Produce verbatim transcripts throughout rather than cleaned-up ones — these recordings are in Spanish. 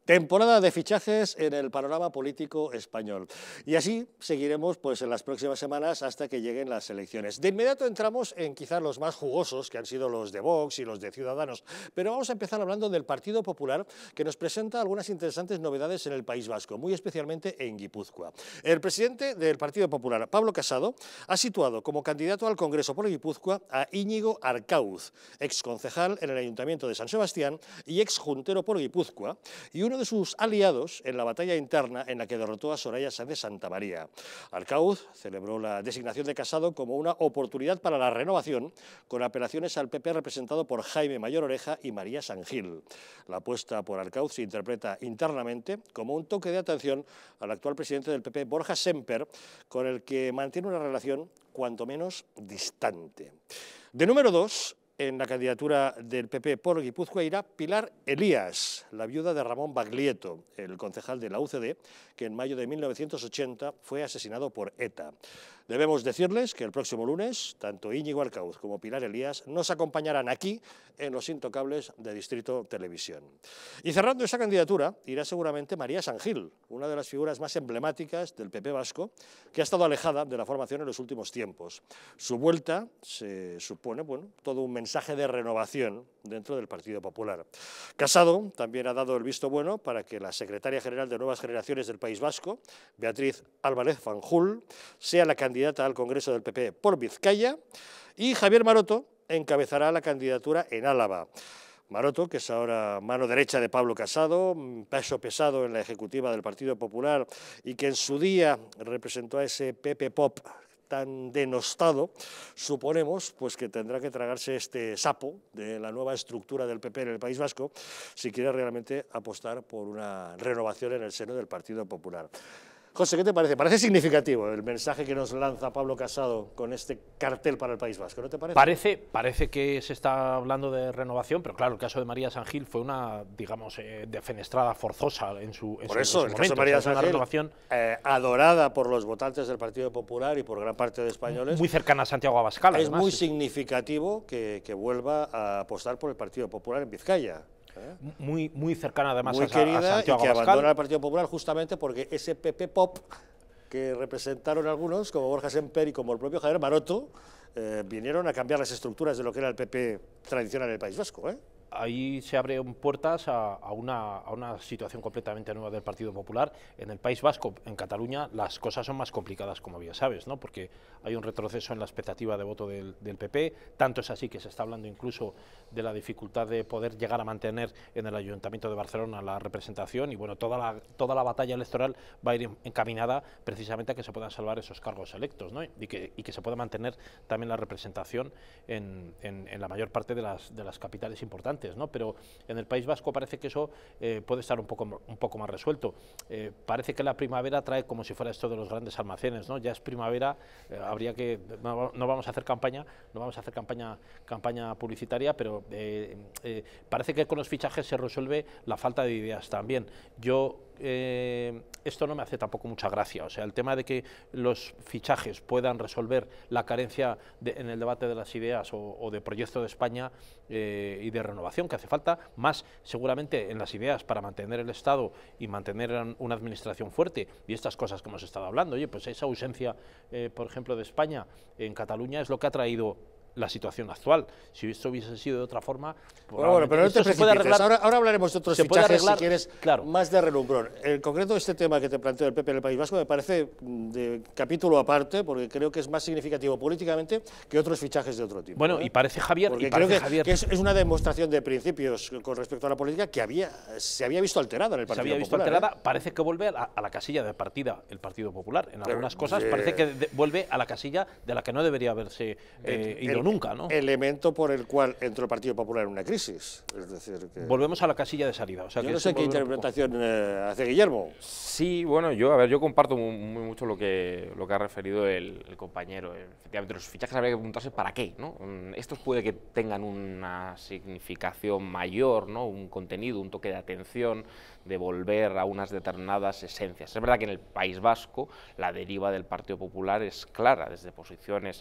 Temporada de fichajes en el panorama político español. Y así seguiremos pues, en las próximas semanas hasta que lleguen las elecciones. De inmediato entramos en quizás los más jugosos, que han sido los de Vox y los de Ciudadanos. Pero vamos a empezar hablando del Partido Popular, que nos presenta algunas interesantes novedades en el País Vasco, muy especialmente en Guipúzcoa. El presidente del Partido Popular, Pablo Casado, ha situado como candidato al Congreso por Guipúzcoa a Íñigo Arcauz, exconcejal en el Ayuntamiento de San Sebastián y exjuntero por Guipúzcoa, y uno de sus aliados en la batalla interna en la que derrotó a Soraya Sáenz de Santamaría. Arcauz celebró la designación de Casado como una oportunidad para la renovación, con apelaciones al P P representado por Jaime Mayor Oreja y María Sangil. La apuesta por Arcauz se interpreta internamente como un toque de atención al actual presidente del P P, Borja Sémper, con el que mantiene una relación cuanto menos distante. De número dos, en la candidatura del P P por Guipúzcoa irá Pilar Elías, la viuda de Ramón Baglietto, el concejal de la U C D, que en mayo de mil novecientos ochenta fue asesinado por ETA. Debemos decirles que el próximo lunes, tanto Íñigo Arcauz como Pilar Elías nos acompañarán aquí en Los Intocables de Distrito Televisión. Y cerrando esa candidatura irá seguramente María Sangil, una de las figuras más emblemáticas del P P vasco, que ha estado alejada de la formación en los últimos tiempos. Su vuelta se supone, bueno, todo un mensaje de renovación dentro del Partido Popular. Casado también ha dado el visto bueno para que la secretaria general de Nuevas Generaciones del País Vasco, Beatriz Álvarez Fanjul, sea la candidata al Congreso del P P por Vizcaya, y Javier Maroto encabezará la candidatura en Álava. Maroto, que es ahora mano derecha de Pablo Casado, peso pesado en la ejecutiva del Partido Popular y que en su día representó a ese P P Pop tan denostado, suponemos pues que tendrá que tragarse este sapo de la nueva estructura del P P en el País Vasco si quiere realmente apostar por una renovación en el seno del Partido Popular. José, ¿qué te parece? Parece significativo el mensaje que nos lanza Pablo Casado con este cartel para el País Vasco, ¿no te parece? Parece, parece que se está hablando de renovación, pero claro, el caso de María Sangil fue una, digamos, eh, defenestrada forzosa en su en Por su, eso, en el su caso de momento. María O sea, Sangil, renovación eh, adorada por los votantes del Partido Popular y por gran parte de españoles, muy cercana a Santiago Abascal. Es además, muy sí. significativo que, que vuelva a apostar por el Partido Popular en Vizcaya. ¿eh? Muy, muy cercana además Muy a, querida, a Santiago y que Abascal. abandona el Partido Popular justamente porque ese P P Pop que representaron algunos, como Borja Sémper y como el propio Javier Maroto, eh, vinieron a cambiar las estructuras de lo que era el P P tradicional en el País Vasco. ¿eh? Ahí se abren puertas a, a, una, a una situación completamente nueva del Partido Popular. En el País Vasco, en Cataluña, las cosas son más complicadas, como ya sabes, ¿no? Porque hay un retroceso en la expectativa de voto del, del P P, tanto es así que se está hablando incluso de la dificultad de poder llegar a mantener en el Ayuntamiento de Barcelona la representación, y bueno, toda la, toda la batalla electoral va a ir encaminada precisamente a que se puedan salvar esos cargos electos, ¿no? y, que, y que se pueda mantener también la representación en, en, en la mayor parte de las, de las capitales importantes. ¿no? Pero en el País Vasco parece que eso eh, puede estar un poco, un poco más resuelto. Eh, parece que la primavera trae como si fuera esto de los grandes almacenes, ¿no? Ya es primavera, eh, habría que, no, no vamos a hacer campaña, no vamos a hacer campaña, campaña publicitaria, pero eh, eh, parece que con los fichajes se resuelve la falta de ideas también. Yo Eh, esto no me hace tampoco mucha gracia, o sea, el tema de que los fichajes puedan resolver la carencia de, en el debate de las ideas o, o de proyecto de España eh, y de renovación que hace falta, más seguramente en las ideas para mantener el Estado y mantener una administración fuerte y estas cosas que hemos estado hablando. Oye, pues esa ausencia, eh, por ejemplo, de España en Cataluña es lo que ha traído la situación actual. Si esto hubiese sido de otra forma, bueno, bueno, pero no te se puede arreglar. Ahora, ahora hablaremos de otros se fichajes, arreglar, si quieres, claro. más de relumbrón. En concreto, este tema que te planteo del P P en el País Vasco me parece de capítulo aparte, porque creo que es más significativo políticamente que otros fichajes de otro tipo. Bueno, ¿eh? y parece Javier, porque y creo parece que, Javier. que es, es una demostración de principios con respecto a la política que había, se había visto alterada en el Partido Popular. Se había visto Popular, alterada, ¿eh? Parece que vuelve a la, a la casilla de partida el Partido Popular. En algunas Pero, cosas eh, parece que de, vuelve a la casilla de la que no debería haberse eh, el, ido el, nunca, ¿no? Elemento por el cual entró el Partido Popular en una crisis. Es decir, que volvemos a la casilla de salida. O sea, yo que no sé qué interpretación eh, hace Guillermo. Sí, bueno, yo a ver, yo comparto muy, muy mucho lo que lo que ha referido el, el compañero. Efectivamente, los fichajes habría que preguntarse para qué, ¿no? Estos puede que tengan una significación mayor, ¿no? Un contenido, un toque de atención, de volver a unas determinadas esencias. Es verdad que en el País Vasco la deriva del Partido Popular es clara, desde posiciones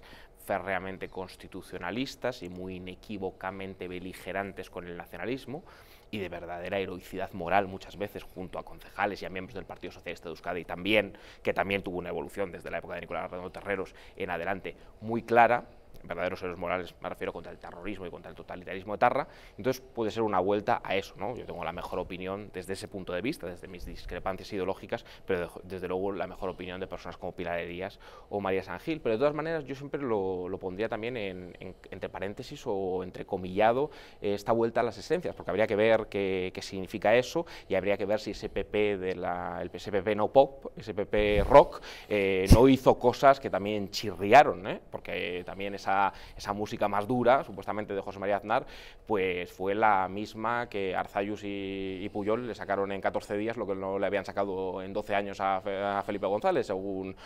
férreamente constitucionalistas y muy inequívocamente beligerantes con el nacionalismo, y de verdadera heroicidad moral muchas veces junto a concejales y a miembros del Partido Socialista de Euskadi también, que también tuvo una evolución desde la época de Nicolás Redondo Terreros en adelante muy clara, verdaderos héroes morales, me refiero, contra el terrorismo y contra el totalitarismo etarra. Entonces puede ser una vuelta a eso, ¿no? Yo tengo la mejor opinión desde ese punto de vista, desde mis discrepancias ideológicas, pero desde luego la mejor opinión de personas como Pilar Herías o María San Gil. Pero de todas maneras yo siempre lo, lo pondría también en, en, entre paréntesis o entrecomillado eh, esta vuelta a las esencias, porque habría que ver qué, qué significa eso, y habría que ver si ese P P, de la, el ese P P no pop, ese P P rock, eh, no hizo cosas que también chirriaron, ¿eh? Porque también esa esa música más dura, supuestamente de José María Aznar, pues fue la misma que Arzallus y, y Pujol le sacaron en catorce días lo que no le habían sacado en doce años a, a Felipe González, según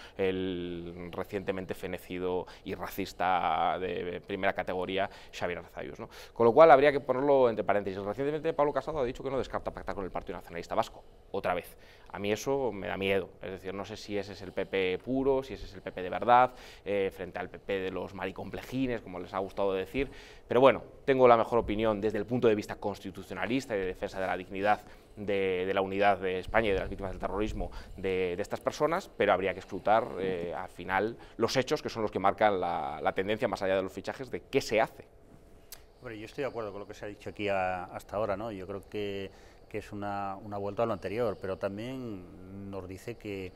el recientemente fenecido y racista de primera categoría Xavier Arzallus, ¿no? Con lo cual habría que ponerlo entre paréntesis. Recientemente Pablo Casado ha dicho que no descarta pactar con el Partido Nacionalista Vasco, otra vez. A mí eso me da miedo, es decir, no sé si ese es el P P puro, si ese es el P P de verdad, eh, frente al P P de los maricomplejines, como les ha gustado decir, pero bueno, tengo la mejor opinión desde el punto de vista constitucionalista y de defensa de la dignidad de, de la unidad de España y de las víctimas del terrorismo de, de estas personas, pero habría que escrutar eh, al final los hechos, que son los que marcan la, la tendencia más allá de los fichajes de qué se hace. Hombre, yo estoy de acuerdo con lo que se ha dicho aquí a, hasta ahora, ¿no? Yo creo que, que es una, una vuelta a lo anterior, pero también nos dice que,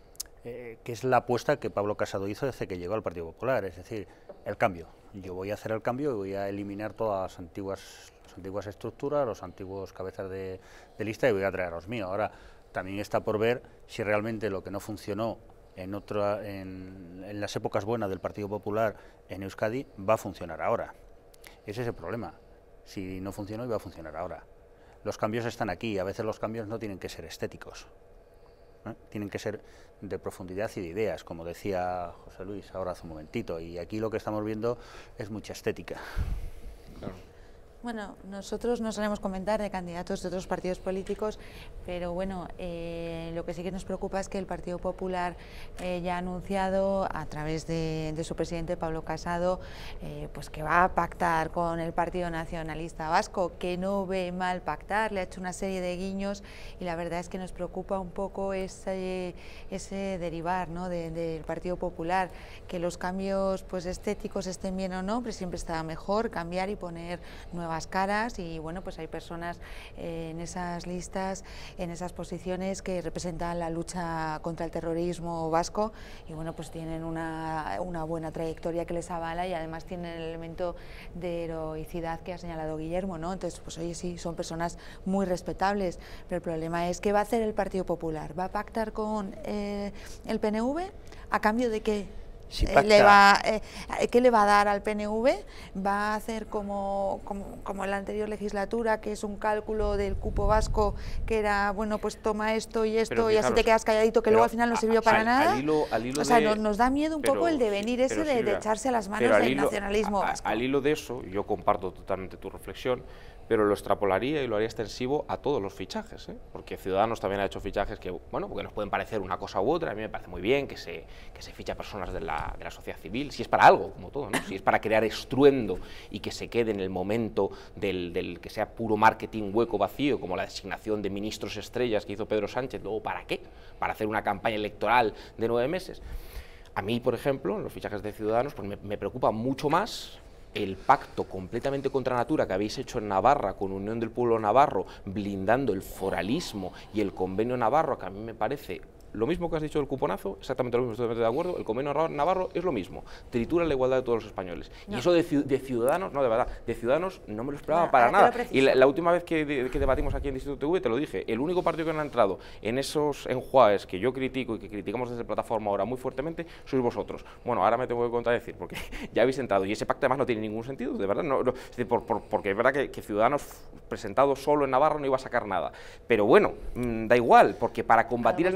eh, que es la apuesta que Pablo Casado hizo desde que llegó al Partido Popular, es decir, el cambio. Yo voy a hacer el cambio y voy a eliminar todas las antiguas, las antiguas estructuras, los antiguos cabezas de, de lista, y voy a traer a los míos. Ahora, también está por ver si realmente lo que no funcionó en, otra, en, en las épocas buenas del Partido Popular en Euskadi va a funcionar ahora. Ese es el problema. Si no funcionó, iba a funcionar ahora. Los cambios están aquí, a veces los cambios no tienen que ser estéticos, ¿eh? Tienen que ser de profundidad y de ideas, como decía José Luis ahora hace un momentito, y aquí lo que estamos viendo es mucha estética. Claro. Bueno, nosotros no solemos comentar de candidatos de otros partidos políticos, pero bueno, eh, lo que sí que nos preocupa es que el Partido Popular eh, ya ha anunciado a través de, de su presidente Pablo Casado eh, pues que va a pactar con el Partido Nacionalista Vasco, que no ve mal pactar, le ha hecho una serie de guiños, y la verdad es que nos preocupa un poco ese, ese derivar, ¿no? de, del Partido Popular, que los cambios pues estéticos estén bien o no, pero siempre está mejor cambiar y poner nuevas caras, y bueno, pues hay personas eh, en esas listas, en esas posiciones, que representan la lucha contra el terrorismo vasco, y bueno, pues tienen una, una buena trayectoria que les avala, y además tienen el elemento de heroicidad que ha señalado Guillermo, ¿no? Entonces, pues oye, sí, son personas muy respetables, pero el problema es ¿qué va a hacer el Partido Popular? ¿Va a pactar con eh, el P N V? ¿A cambio de qué? Si Eh, le va, eh, ¿Qué le va a dar al P N V? ¿Va a hacer como, como, como en la anterior legislatura, que es un cálculo del cupo vasco, que era, bueno, pues toma esto y esto, Pero y así fijaros, te quedas calladito, que pero luego al final no sirvió para al, nada? Al hilo, al hilo o sea, de, nos, nos da miedo un pero, poco el devenir ese pero, de, Silvia, de echarse a las manos pero al del hilo, nacionalismo a, vasco. Al hilo de eso, yo comparto totalmente tu reflexión, pero lo extrapolaría y lo haría extensivo a todos los fichajes, ¿eh? Porque Ciudadanos también ha hecho fichajes que, bueno, porque nos pueden parecer una cosa u otra. A mí me parece muy bien que se, que se ficha a personas de la, de la sociedad civil, si es para algo, como todo, ¿no? Si es para crear estruendo y que se quede en el momento del, del que sea puro marketing hueco vacío, como la designación de ministros estrellas que hizo Pedro Sánchez, luego ¿para qué? Para hacer una campaña electoral de nueve meses. A mí, por ejemplo, en los fichajes de Ciudadanos, pues me, me preocupa mucho más el pacto completamente contra natura que habéis hecho en Navarra con Unión del Pueblo Navarro, blindando el foralismo y el convenio navarro, que a mí me parece lo mismo que has dicho del cuponazo, exactamente lo mismo, estoy de acuerdo. El convenio navarro es lo mismo, tritura la igualdad de todos los españoles. No. Y eso de, de Ciudadanos, no, de verdad, de Ciudadanos no me lo esperaba bueno, para nada. Y la, la última vez que, de, que debatimos aquí en Distrito T V, te lo dije, el único partido que no ha entrado en esos enjuagues que yo critico y que criticamos desde Plataforma ahora muy fuertemente, sois vosotros. Bueno, ahora me tengo que contradecir, porque ya habéis entrado, y ese pacto además no tiene ningún sentido, de verdad, no, no, es decir, por, por, porque es verdad que, que Ciudadanos presentado solo en Navarra no iba a sacar nada. Pero bueno, mmm, da igual, porque para combatir el nacionalismo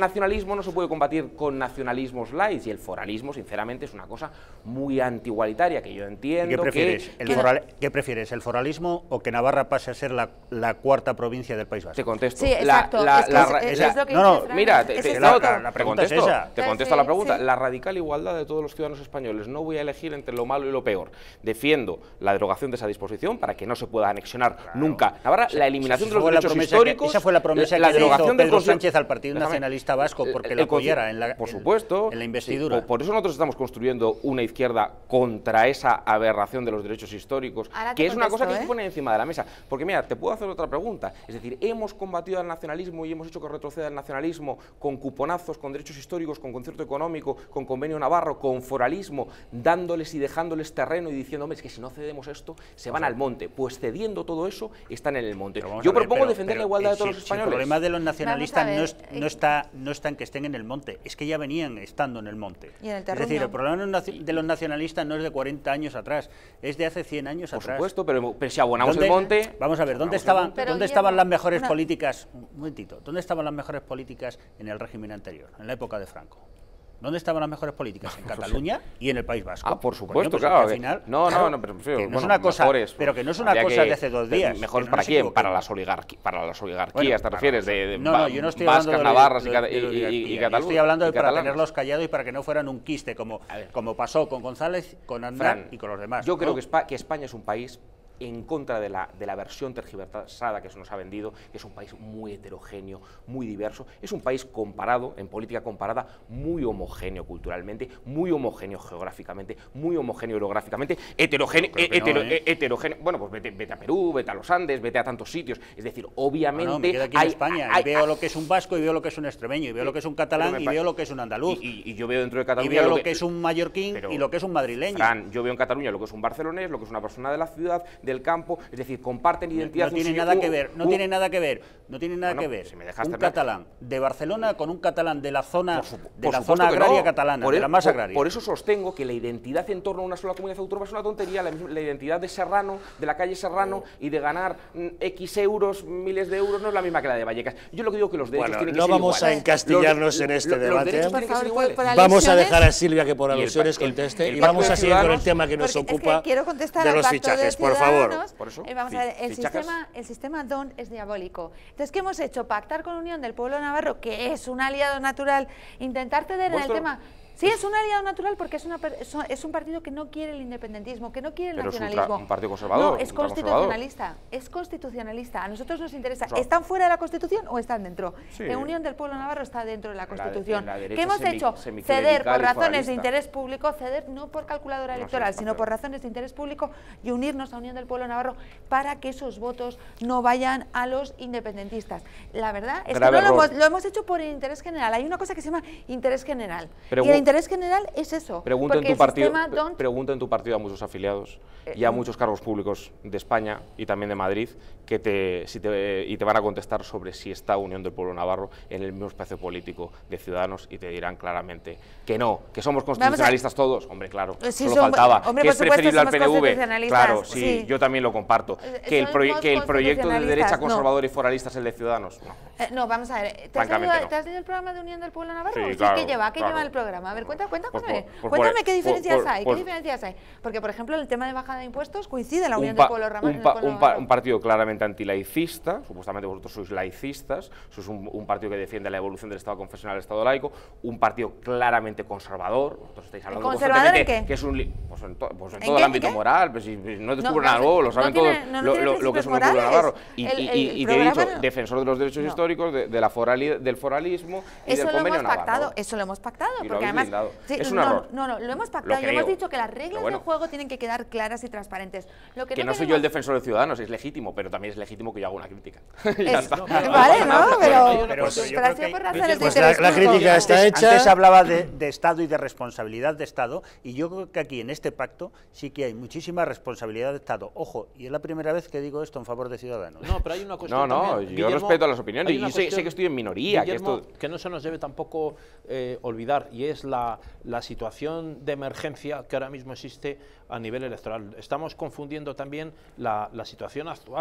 foralismo no se puede combatir con nacionalismos light, y el foralismo, sinceramente, es una cosa muy antigualitaria, que yo entiendo. ¿Qué prefieres? Que, El que, foral, ¿Qué prefieres, el foralismo o que Navarra pase a ser la, la cuarta provincia del País Vasco? Te contesto. Sí, exacto. La, es que la, es, la, es, la, es lo que no, no, Fran, mira, te, es te, la, no, la, la te contesto, es esa. te contesto sí, a la pregunta. sí. La radical igualdad de todos los ciudadanos españoles. No voy a elegir entre lo malo y lo peor. Defiendo la derogación de esa disposición para que no se pueda anexionar claro. nunca Navarra, la eliminación esa de los derechos históricos. Que, esa fue la promesa la, que la derogación hizo Pedro del Sánchez al Partido Déjame, Nacionalista Vasco porque lo apoyara en la, por supuesto, en la investidura. Sí, por, por eso nosotros estamos construyendo una izquierda contra esa aberración de los derechos históricos, que es una cosa que ¿eh? se pone encima de la mesa. Porque mira, te puedo hacer otra pregunta. Es decir, hemos combatido al nacionalismo y hemos hecho que retroceda el nacionalismo con cuponazos, con derechos históricos, con concierto económico, con convenio navarro, con foralismo, dándoles y dejándoles terreno y diciendo, hombre, es que si no cedemos esto, se van al monte. Pues cediendo todo eso, están en el monte. Yo ver, propongo pero, defender pero, la igualdad eh, de todos si, los españoles. Si el problema de los nacionalistas no, es, no, está, no está en que estén en el monte, es que ya venían estando en el monte. ¿Y en el es decir, el problema de los nacionalistas no es de cuarenta años atrás, es de hace cien años Por atrás. Por supuesto, pero, pero si abonamos ¿Dónde, el monte... Vamos a ver, ¿dónde estaban, ¿dónde estaban las mejores una... políticas? Un momentito, ¿dónde estaban las mejores políticas en el régimen anterior, en la época de Franco? ¿Dónde estaban las mejores políticas? En Cataluña y en el País Vasco. Ah, por supuesto, pues claro. al final, no, claro, no, no, pero, pero que no bueno, es una cosa, mejores, pero que no es una cosa de hace dos días. ¿Mejores no para quién? Para las, oligarqui, para las oligarquías, bueno, ¿te refieres? Para, de, de no, no, yo no estoy vascas, hablando de navarras de, y, de, y, y, y, y Cataluña. Estoy hablando de para catalanas. tenerlos callados y para que no fueran un quiste, como, como pasó con González, con Aznar Fran, y con los demás. Yo ¿no? creo que, Spa, que España es un país en contra de la, de la versión tergiversada que se nos ha vendido, que es un país muy heterogéneo, muy diverso, es un país comparado, en política comparada, muy homogéneo culturalmente, muy homogéneo geográficamente, muy homogéneo orográficamente, heterogéneo, no, hetero, no, ¿eh? heterogéneo, bueno, pues vete, vete a Perú, vete a los Andes, vete a tantos sitios, es decir, obviamente... No, no, me quedo aquí en hay, España, hay, y veo lo que es un vasco, y veo lo que es un extremeño, y veo lo que es un catalán, y veo lo que es un andaluz. Y, y, y yo veo dentro de Cataluña... Y veo lo que, que es un mallorquín pero, y lo que es un madrileño. Fran, yo veo en Cataluña lo que es un barcelonés, lo que es una persona de la ciudad, del campo, es decir, comparten identidad. No, no tiene nada uh, que ver, no uh, tiene nada que ver, no tiene nada bueno, que ver. Si me dejas un terminar. catalán de Barcelona con un catalán de la zona, por de por la zona agraria no. catalana, por de el, la más por, agraria. Por eso sostengo que la identidad en torno a una sola comunidad autónoma es una tontería, la, la identidad de Serrano, de la calle Serrano, y de ganar mm, X euros, miles de euros, no es la misma que la de Vallecas. Yo lo que digo es que los derechos bueno, tienen que no ser vamos iguales. a encastillarnos los, en este los, debate. Los derechos tienen que ser iguales. Por, por vamos a dejar a Silvia que por alusiones el, conteste el, el y vamos a seguir con el tema que nos Porque ocupa es que quiero contestar de al los pacto fichajes, de por favor. Por eso, eh, vamos a ver, el fichajes. sistema, el sistema D O N es diabólico. Entonces, ¿qué hemos hecho? Pactar con Unión del Pueblo Navarro, que es un aliado natural, intentar ceder en el tema... Sí, es un aliado natural porque es, una, es un partido que no quiere el independentismo, que no quiere el Pero nacionalismo. Es un, un partido conservador. No, es constitucionalista. Es constitucionalista. A nosotros nos interesa. O sea, ¿Están fuera de la Constitución o están dentro? Sí. La Unión del Pueblo Navarro está dentro de la Constitución. La, la ¿Qué hemos semi, hecho? Ceder por razones de interés público, ceder no por calculadora no electoral, sino por razones de interés público y unirnos a Unión del Pueblo Navarro para que esos votos no vayan a los independentistas. La verdad es Grave que no lo hemos, lo hemos hecho por el interés general. Hay una cosa que se llama interés general. Pero y el interés general es eso. Pregunta en, tu partido, pregunta en tu partido a muchos afiliados eh, y a muchos cargos públicos de España y también de Madrid que te, si te, y te van a contestar sobre si está Unión del Pueblo Navarro en el mismo espacio político de Ciudadanos y te dirán claramente que no, que somos constitucionalistas a... todos. Hombre, claro, sí, solo son, faltaba. Hombre, que es preferible al P N V. Sí, Claro, sí, yo también lo comparto. Que el, proye que el proyecto de derecha conservador no. y foralista es el de Ciudadanos. No, eh, no vamos a ver. ¿Te has, leído, no. ¿Te has leído el programa de Unión del Pueblo Navarro? Sí, sí, claro, ¿Qué lleva? ¿Qué claro. lleva el programa? A ver, cuenta, cuenta, pues, cuéntame. Pues, Cuéntame pues, qué diferencias pues, hay. Pues, ¿Qué diferencias hay? Porque, por ejemplo, el tema de bajada de impuestos coincide en la un Unión pa, del Pueblo Navarro. Un, pa, un, pa, un partido claramente antilaicista, supuestamente vosotros sois laicistas, sois un, un partido que defiende la evolución del Estado confesional al Estado laico, un partido claramente conservador, vosotros estáis hablando ¿Conservador en qué? Que es un, pues en, to, pues en ¿En todo qué? el ámbito ¿En moral, pues si, no descubro no, nada nuevo, lo no saben tiene, todos no, no lo, lo, lo que es un pueblo navarro. Y, el, y, el, y, y te he dicho, no. defensor de los derechos no. históricos, de, de la forali, del foralismo y eso del lo convenio hemos pactado, navarro. Eso lo hemos pactado, y porque además... Sí, es un no, error. No, no, lo hemos pactado lo y hemos dicho que las reglas bueno. del juego tienen que quedar claras y transparentes. Lo que que no, no soy yo el defensor de Ciudadanos, es legítimo, pero también es legítimo que yo haga una crítica. ya está. No, pero, vale, no, pero... pero, pues, pero yo creo que, por razones pues de la, la crítica está antes, hecha. Antes hablaba de, de Estado y de responsabilidad de Estado, y yo creo que aquí en este pacto sí que hay muchísima responsabilidad de Estado. Ojo, y es la primera vez que digo esto en favor de Ciudadanos. No, pero hay una cuestión No, no, también, yo Guillermo, respeto las opiniones, y yo sé, sé que estoy en minoría. Guillermo, que, esto... que no se nos debe tampoco eh, olvidar, y es la, la situación de emergencia que ahora mismo existe a nivel electoral. Estamos confundiendo también la, la situación actual.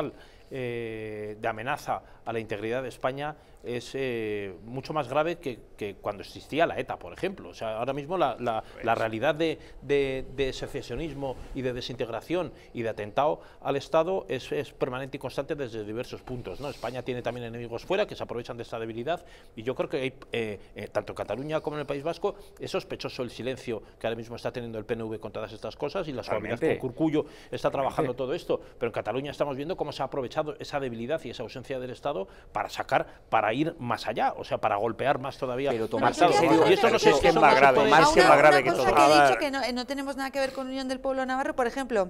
eh, de amenaza a la integridad de España es eh, mucho más grave que, que cuando existía la ETA, por ejemplo. O sea, ahora mismo la, la, la realidad de, de, de secesionismo y de desintegración y de atentado al Estado es, es permanente y constante desde diversos puntos, ¿no? España tiene también enemigos fuera que se aprovechan de esta debilidad, y yo creo que hay, eh, eh, tanto en Cataluña como en el País Vasco, es sospechoso el silencio que ahora mismo está teniendo el P N V con todas estas cosas, y la suavidad con Curcullo está trabajando todo esto, pero en Cataluña estamos viendo cómo se ha aprovechado esa debilidad y esa ausencia del Estado para sacar, para ir más allá, o sea, para golpear más todavía. Pero tomarse en serio, y eso no sé si es más grave, más que más grave que todo. Una cosa que he dicho que no, no tenemos nada que ver con Unión del Pueblo Navarro, por ejemplo,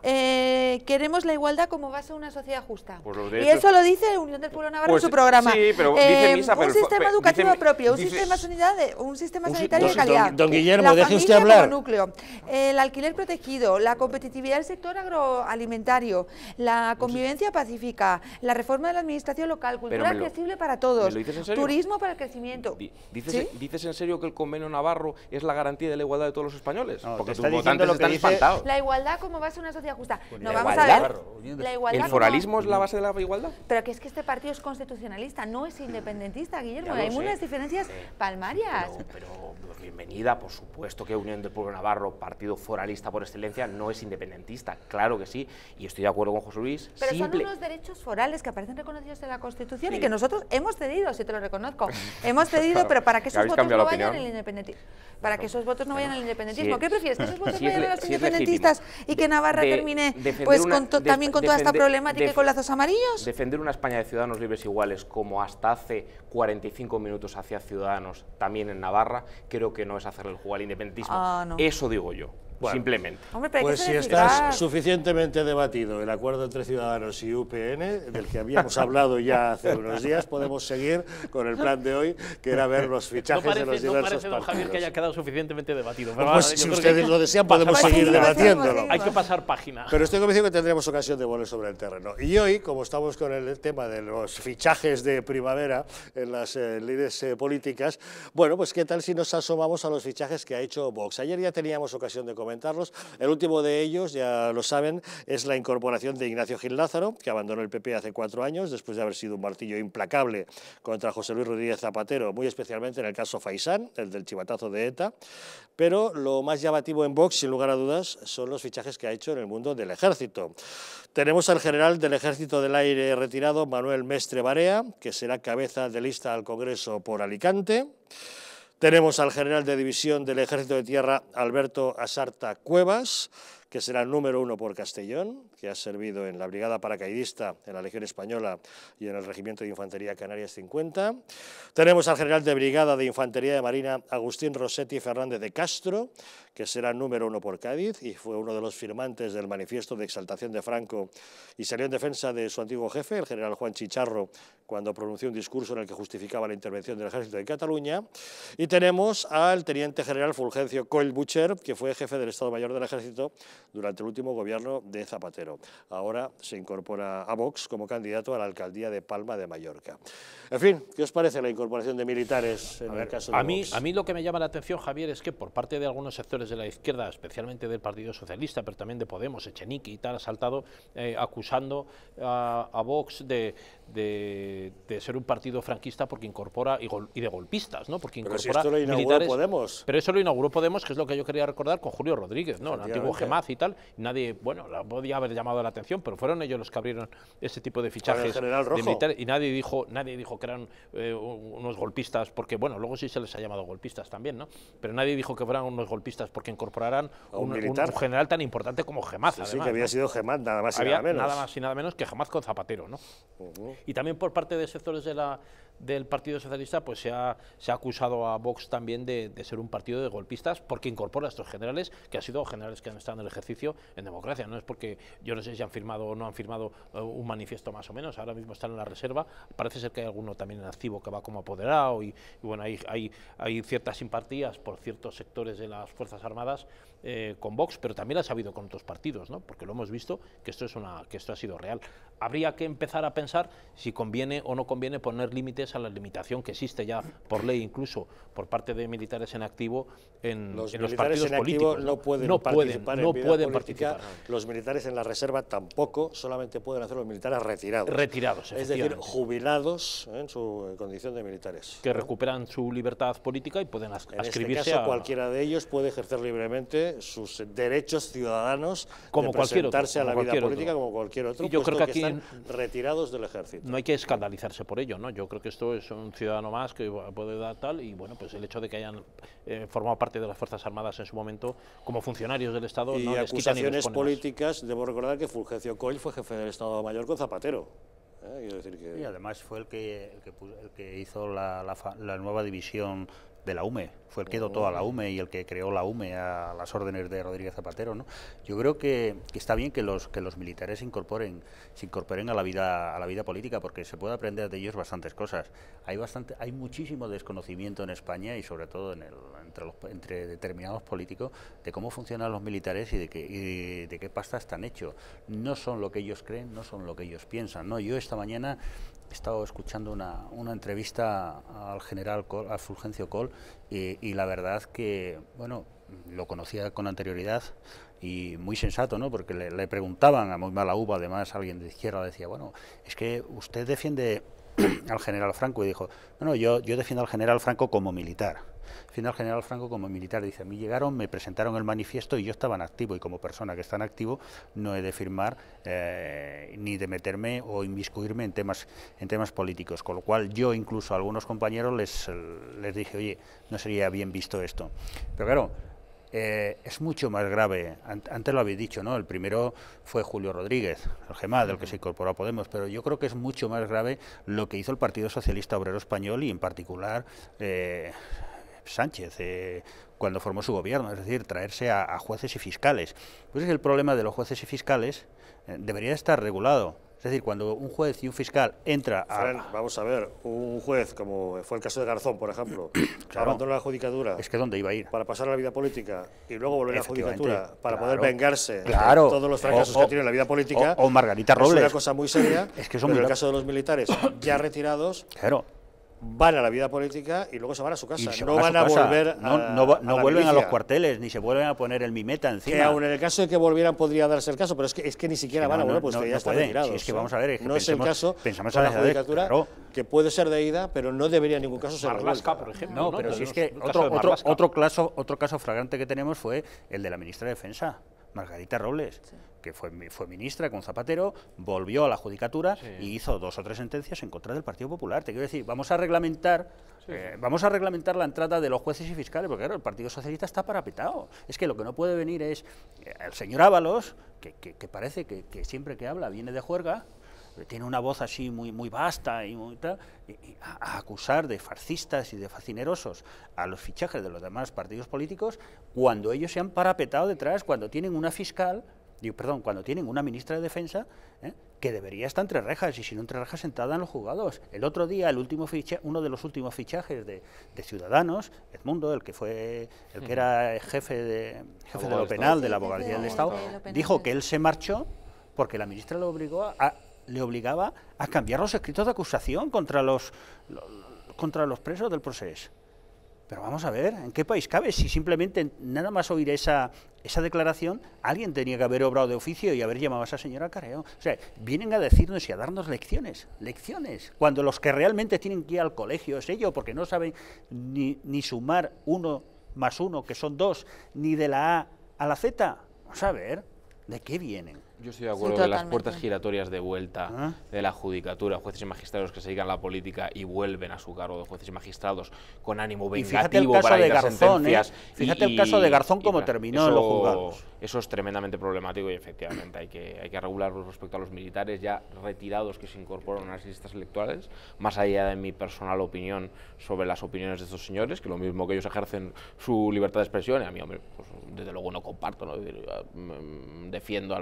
eh, queremos la igualdad como base de una sociedad justa. Pues y eso lo dice Unión del Pueblo Navarro pues, en su programa. Sí, pero eh, dice Misa, un pero, sistema pero, educativo dice, propio, un dice, sistema sanidad, de, un sistema un, sanitario don, de calidad. Don, don Guillermo, la deje usted familia hablar. Como núcleo, el alquiler protegido, la competitividad del sector agroalimentario, la convivencia pacífica, la reforma de la administración local, cultura lo, accesible para todos, ¿me lo dices en serio? turismo para el crecimiento. ¿Dices, ¿Sí? ¿Dices en serio que el convenio navarro es la garantía de la igualdad de todos los españoles? No, porque tus votantes lo que están dice... espantados. La igualdad como base de una sociedad justa. No, ¿La vamos igualdad? a ver. La igualdad ¿El foralismo como... es la base de la igualdad? Pero que es que este partido es constitucionalista, no es independentista, Guillermo. Ya Hay sé. muchas diferencias Sí. palmarias. Pero, pero pues, bienvenida, por supuesto que Unión del Pueblo Navarro, partido foralista por excelencia, no es independentista, claro que sí, y estoy de acuerdo con José Luis. Pero simple. son unos derechos forales que aparecen reconocidos en la Constitución Sí. y que nosotros hemos cedido, si te lo reconozco. Hemos cedido, Claro, pero para que esos habéis votos cambiado no la vayan opinión. al independentismo. Para que esos votos no vayan al independentismo. Sí. ¿Qué prefieres? ¿Que esos votos Sí es vayan le- a los sí es independentistas y que Navarra de- termine defender pues una- con to- def- también con toda esta defender- problemática y def- con lazos amarillos? Defender una España de ciudadanos libres iguales como hasta hace cuarenta y cinco minutos hacía Ciudadanos también en Navarra, creo que no es hacerle el juego al independentismo. Ah, no. Eso digo yo, Bueno. simplemente. Hombre, pero hay Pues que si ser estás eficaz. suficientemente debatido el acuerdo entre Ciudadanos y U P N, del que habíamos hablado ya hace unos días, podemos seguir con el plan de hoy, que era ver los No fichajes parece, de los no diversos parece, don Javier, que haya partidos. quedado suficientemente debatido. Pues, Pero, si yo creo ustedes que lo desean, podemos pasar- seguir Pasemos, debatiéndolo. pasemos. Hay que pasar página. Pero estoy convencido que tendremos ocasión de volver sobre el terreno. Y hoy, como estamos con el tema de los fichajes de primavera en las eh, líderes eh, políticas, bueno, pues qué tal si nos asomamos a los fichajes que ha hecho Vox. Ayer ya teníamos ocasión de comentarlos. El último de ellos, ya lo saben, es la incorporación de Ignacio Gil Lázaro, que abandonó el P P hace cuatro años, después de haber sido un martillo implacable contra José Luis Rodríguez Zapatero, muy especialmente en el caso Faisán, el del chivatazo de ETA. Pero lo más llamativo en Vox, sin lugar a dudas, son los fichajes que ha hecho en el mundo del ejército. Tenemos al general del Ejército del Aire retirado, Manuel Mestre Barea, que será cabeza de lista al Congreso por Alicante. Tenemos al general de división del Ejército de Tierra, Alberto Asarta Cuevas, que será el número uno por Castellón, que ha servido en la Brigada Paracaidista, en la Legión Española y en el Regimiento de Infantería Canarias cincuenta. Tenemos al general de Brigada de Infantería de Marina, Agustín Rossetti Fernández de Castro, que será número uno por Cádiz y fue uno de los firmantes del manifiesto de exaltación de Franco y salió en defensa de su antiguo jefe, el general Juan Chicharro, cuando pronunció un discurso en el que justificaba la intervención del Ejército de Cataluña. Y tenemos al teniente general Fulgencio Coll Butcher, que fue jefe del Estado Mayor del Ejército durante el último gobierno de Zapatero. Ahora se incorpora a Vox como candidato a la alcaldía de Palma de Mallorca. En fin, ¿qué os parece la incorporación de militares en el caso de A mí, Vox? a mí lo que me llama la atención, Javier, es que por parte de algunos sectores de la izquierda, especialmente del Partido Socialista, pero también de Podemos, Echenique y tal, ha saltado eh, acusando a, a Vox de, de, de ser un partido franquista porque incorpora y, gol, y de golpistas, ¿no? Porque Pero si incorpora esto lo inauguró militares. Podemos. Pero eso lo inauguró Podemos, que es lo que yo quería recordar con Julio Rodríguez, ¿no? El antiguo Efectivamente. Gemaz y tal. Y nadie, bueno, la podía haber llamado la atención, pero fueron ellos los que abrieron ese tipo de fichajes general de Rojo. militares. Y nadie dijo, nadie dijo que eran eh, unos golpistas, porque bueno, luego sí se les ha llamado golpistas también, ¿no? Pero nadie dijo que fueran unos golpistas porque incorporaran A un un, un, militar. un general tan importante como Gemaz. Sí, sí, además, que había ¿no? sido Gemaz, nada más y Había nada menos. nada más y nada menos que Gemaz con Zapatero, ¿no? Ujú. Y también por parte de sectores de la, del Partido Socialista pues se ha, se ha acusado a Vox también de, de ser un partido de golpistas porque incorpora a estos generales, que han sido generales que han estado en el ejercicio en democracia. No es porque, yo no sé si han firmado o no han firmado uh, un manifiesto más o menos, ahora mismo están en la reserva, parece ser que hay alguno también en activo que va como apoderado y, y bueno, hay, hay, hay ciertas simpatías por ciertos sectores de las Fuerzas Armadas eh, con Vox, pero también las ha habido con otros partidos, ¿no? Porque lo hemos visto que esto, es una, que esto ha sido real. Habría que empezar a pensar si conviene o no conviene poner límites a la limitación que existe ya por ley, incluso por parte de militares en activo en los, en los los partidos en políticos. Activo no pueden no participar pueden, en no vida pueden política. participar. Los militares en la reserva tampoco, solamente pueden hacer los militares retirados. Retirados, es decir, jubilados ¿eh? en su condición de militares. Que ¿no? recuperan su libertad política y pueden as en ascribirse este caso, a... cualquiera de ellos puede ejercer libremente sus derechos ciudadanos como de cualquier otro, presentarse como a la vida política otro. como cualquier otro, y yo creo que aquí que están retirados del ejército. No hay que escandalizarse por ello, ¿no? Yo creo que esto es un ciudadano más que puede dar tal, y bueno, pues el hecho de que hayan eh, formado parte de las Fuerzas Armadas en su momento como funcionarios del Estado y no les quita ni les acusaciones pone políticas, más. Debo recordar que Fulgencio Coll fue jefe del Estado Mayor con Zapatero. ¿eh? Quiero decir que... Y además fue el que, el que, el que hizo la, la, la nueva división de la U M E, fue el que dotó a la U M E y el que creó la U M E a las órdenes de Rodríguez Zapatero, ¿no? Yo creo que, que está bien que los que los militares se incorporen, se incorporen a la vida a la vida política, porque se puede aprender de ellos bastantes cosas. Hay bastante, hay muchísimo desconocimiento en España y sobre todo en el, entre los, entre determinados políticos de cómo funcionan los militares y de qué y de qué pasta están hechos. No son lo que ellos creen, no son lo que ellos piensan, ¿no? Yo esta mañana he estado escuchando una, una entrevista al general Coll, a Fulgencio Coll, y, y la verdad que, bueno, lo conocía con anterioridad y muy sensato, ¿no? Porque le, le preguntaban a muy mala uva, además, alguien de izquierda decía, bueno, es que usted defiende al general Franco, y dijo, no, no, yo, yo defiendo al general Franco como militar. Defiendo al general Franco como militar. Dice, a mí llegaron, me presentaron el manifiesto y yo estaba en activo, y como persona que está en activo no he de firmar eh, ni de meterme o inmiscuirme en temas en temas políticos, con lo cual yo incluso a algunos compañeros les, les dije, oye, no sería bien visto esto. Pero claro, Eh, es mucho más grave, antes lo habéis dicho, ¿no? El primero fue Julio Rodríguez, el GEMAD, del que se incorporó a Podemos, pero yo creo que es mucho más grave lo que hizo el Partido Socialista Obrero Español y en particular eh, Sánchez, eh, cuando formó su gobierno, es decir, traerse a, a jueces y fiscales. Pues es que el problema de los jueces y fiscales eh, debería estar regulado. Es decir, cuando un juez y un fiscal entra a... Fran, vamos a ver, un juez, como fue el caso de Garzón, por ejemplo, claro, abandonó la judicatura... Es que ¿dónde iba a ir? Para pasar a la vida política y luego volver a la judicatura para claro, poder vengarse claro, de todos los fracasos o, que tiene en la vida política... O, o Margarita Robles. Es una cosa muy seria, es que son pero muy... en el caso de los militares ya retirados... Claro. Van a la vida política y luego se van a su casa. Se no van a, a, a volver a, no, no, a no la vuelven milicia. a los cuarteles, ni se vuelven a poner el mimeta encima. Que aún en el caso de que volvieran podría darse el caso, pero es que, es que ni siquiera sí, van no, a volver, no, pues no, que ya no están pueden. retirados. Sí, es que ¿no? vamos a ver, es que no pensemos, es el caso pensamos con a la judicatura, claro. que puede ser de ida, pero no debería en ningún caso ser Marlaska, de por ejemplo. No, ¿no? pero no, si es no, que el otro, caso de otro, otro, caso, otro caso flagrante que tenemos fue el de la ministra de Defensa, Margarita Robles, sí. que fue, fue ministra con Zapatero, volvió a la judicatura sí. y hizo dos o tres sentencias en contra del Partido Popular. Te quiero decir, vamos a reglamentar, sí, eh, sí. vamos a reglamentar la entrada de los jueces y fiscales, porque claro, el Partido Socialista está parapetado. Es que lo que no puede venir es eh, el señor Ábalos, que, que, que parece que, que siempre que habla viene de juerga, tiene una voz así muy muy vasta y muy tal, y, y a, a acusar de fascistas y de fascinerosos a los fichajes de los demás partidos políticos cuando ellos se han parapetado detrás, cuando tienen una fiscal, digo, perdón, cuando tienen una ministra de Defensa ¿eh? que debería estar entre rejas, y si no entre rejas sentada en los juzgados. El otro día, el último ficha, uno de los últimos fichajes de, de Ciudadanos, Edmundo, el que fue el que era jefe de jefe de lo penal, de la abogacía del Estado, dijo que él se marchó porque la ministra lo obligó a le obligaba a cambiar los escritos de acusación contra los, los contra los presos del proceso. Pero vamos a ver, ¿en qué país cabe? Si simplemente nada más oír esa, esa declaración, alguien tenía que haber obrado de oficio y haber llamado a esa señora careo. O sea, vienen a decirnos y a darnos lecciones, lecciones, cuando los que realmente tienen que ir al colegio es ellos, porque no saben ni, ni sumar uno más uno, que son dos, ni de la A a la Z. Vamos a ver, ¿de qué vienen? Yo estoy de acuerdo sí, que las puertas giratorias de vuelta ¿Ah? de la judicatura, jueces y magistrados que se dedican a la política y vuelven a su cargo de jueces y magistrados con ánimo vengativo para ir a sentencias. ¿eh? Fíjate y, el caso de Garzón cómo terminó eso, en los juzgados. Eso es tremendamente problemático y efectivamente hay que, hay que regularlo respecto a los militares ya retirados que se incorporan a las listas electorales, más allá de mi personal opinión sobre las opiniones de estos señores, que lo mismo que ellos ejercen su libertad de expresión, y a mí, hombre, pues, desde luego no comparto, ¿no? Defiendo al general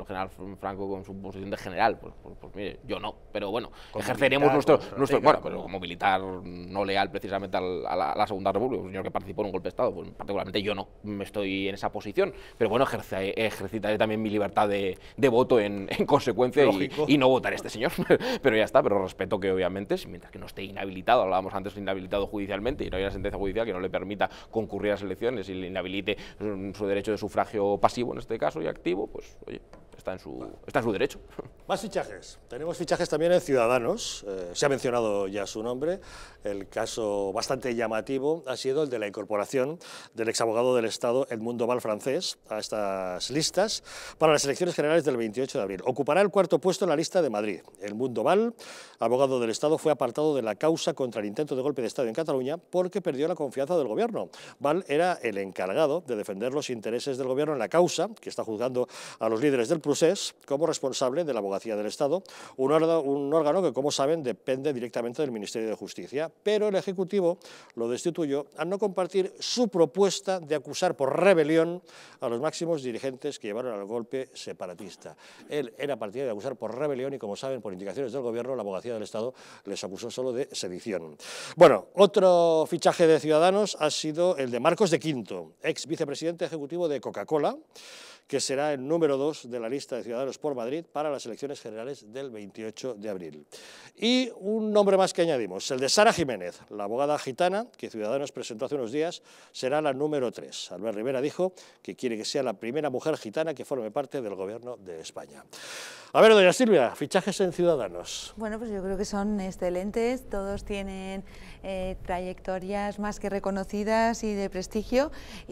Franco con su posición de general, pues, pues, pues mire, yo no, pero bueno, como ejerceremos militar, nuestro, como nuestro estratega, bueno, pero como- como militar no leal precisamente al, a, la, a la Segunda República, un señor que participó en un golpe de Estado, pues particularmente yo no me estoy en esa posición, pero bueno, ejerce, ejercitaré también mi libertad de, de voto en, en consecuencia y, y no votaré a este señor, pero ya está, pero respeto que obviamente, mientras que no esté inhabilitado, hablábamos antes de inhabilitado judicialmente y no hay una sentencia judicial que no le permita concurrir a las elecciones y le inhabilite su, su derecho de sufragio pasivo en este caso y activo, pues oye, está en su, está en su derecho. Más fichajes. Tenemos fichajes también en Ciudadanos. Eh, se ha mencionado ya su nombre. El caso bastante llamativo ha sido el de la incorporación del exabogado del Estado Edmundo Val francés a estas listas para las elecciones generales del veintiocho de abril. Ocupará el cuarto puesto en la lista de Madrid. Edmundo Val, abogado del Estado, fue apartado de la causa contra el intento de golpe de Estado en Cataluña porque perdió la confianza del Gobierno. Val era el encargado de defender los intereses del Gobierno en la causa, que está juzgando a los líderes del procés, como responsable de la Abogacía del Estado, un órgano, un órgano que, como saben, depende directamente del Ministerio de Justicia, pero el Ejecutivo lo destituyó al no compartir su propuesta de acusar por rebelión a los máximos dirigentes que llevaron al golpe separatista. Él era partidario de acusar por rebelión y, como saben, por indicaciones del Gobierno, la Abogacía del Estado les acusó solo de sedición. Bueno, otro fichaje de Ciudadanos ha sido el de Marcos de Quinto, ex vicepresidente ejecutivo de Coca-Cola, que será el número dos de la lista de Ciudadanos por Madrid para las elecciones generales del veintiocho de abril. Y un nombre más que añadimos, el de Sara Jiménez, la abogada gitana que Ciudadanos presentó hace unos días, será la número tres. Albert Rivera dijo que quiere que sea la primera mujer gitana que forme parte del Gobierno de España. A ver, doña Silvia, fichajes en Ciudadanos. Bueno, pues yo creo que son excelentes, todos tienen eh, trayectorias más que reconocidas y de prestigio,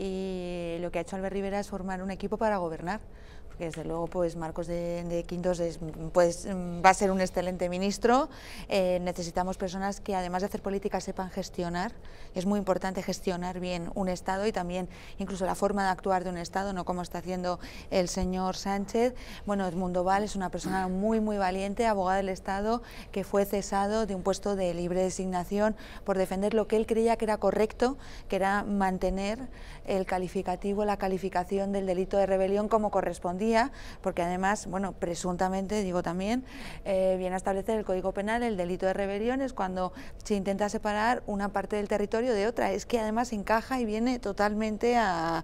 y lo que ha hecho Albert Rivera es formar un equipo para gobernar. Porque desde luego pues Marcos de, de Quintos es, pues, va a ser un excelente ministro. Eh, necesitamos personas que, además de hacer política, sepan gestionar. Es muy importante gestionar bien un Estado y también incluso la forma de actuar de un Estado, no como está haciendo el señor Sánchez. Bueno, Edmundo Val es una persona muy muy valiente, abogado del Estado, que fue cesado de un puesto de libre designación por defender lo que él creía que era correcto, que era mantener el calificativo, la calificación del delito de rebelión como correspondía, porque además, bueno, presuntamente, digo también, eh, viene a establecer el Código Penal el delito de rebelión es cuando se intenta separar una parte del territorio de otra. Es que además encaja y viene totalmente a,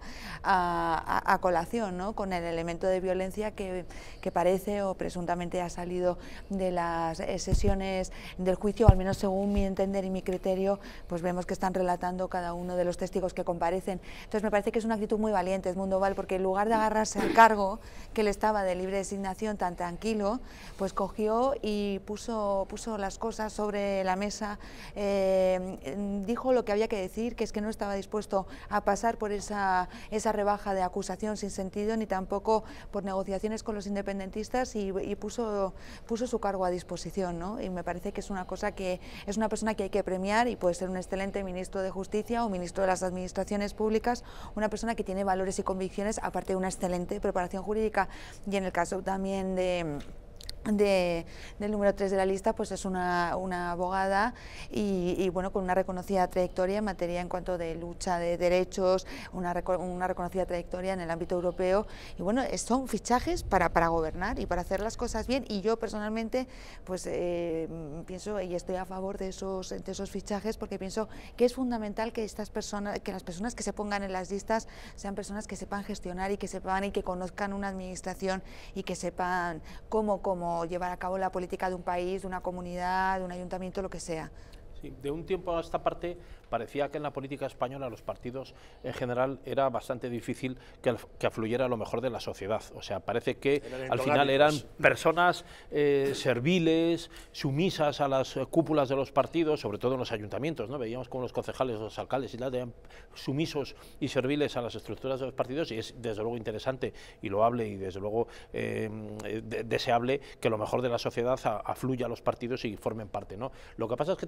a, a colación, ¿no?, con el elemento de violencia que, que parece o presuntamente ha salido de las sesiones del juicio, al menos según mi entender y mi criterio, pues vemos que están relatando cada uno de los testigos que comparecen. Entonces me parece que es una actitud muy valiente Edmundo Val, porque en lugar de agarrarse al cargo que él estaba de libre designación tan tranquilo, pues cogió y puso, puso las cosas sobre la mesa, eh, dijo lo que había que decir, que es que no estaba dispuesto a pasar por esa, esa rebaja de acusación sin sentido, ni tampoco por negociaciones con los independentistas, y, y puso, puso su cargo a disposición, ¿no? Y me parece que es una cosa que es una persona que hay que premiar, y puede ser un excelente ministro de Justicia o ministro de las Administraciones Públicas, una persona que tiene valores y convicciones, aparte de una excelente preparación jurídica. Y en el caso también de... De, del número tres de la lista, pues es una, una abogada y, y bueno, con una reconocida trayectoria en materia en cuanto de lucha de derechos, una, una reconocida trayectoria en el ámbito europeo, y bueno, son fichajes para, para gobernar y para hacer las cosas bien, y yo personalmente pues eh, pienso y estoy a favor de esos, de esos fichajes, porque pienso que es fundamental que estas personas, que las personas que se pongan en las listas sean personas que sepan gestionar y que sepan y que conozcan una administración y que sepan cómo, cómo llevar a cabo la política de un país, de una comunidad, de un ayuntamiento, lo que sea. Sí, de un tiempo a esta parte parecía que en la política española los partidos en general era bastante difícil que, que afluyera lo mejor de la sociedad. O sea, parece que al final eran personas eh, serviles, sumisas a las cúpulas de los partidos, sobre todo en los ayuntamientos, ¿no? Veíamos como los concejales, los alcaldes y tal, eran sumisos y serviles a las estructuras de los partidos, y es desde luego interesante y loable y desde luego eh, de, deseable que lo mejor de la sociedad a, afluya a los partidos y formen parte, ¿no? Lo que pasa es que también se crea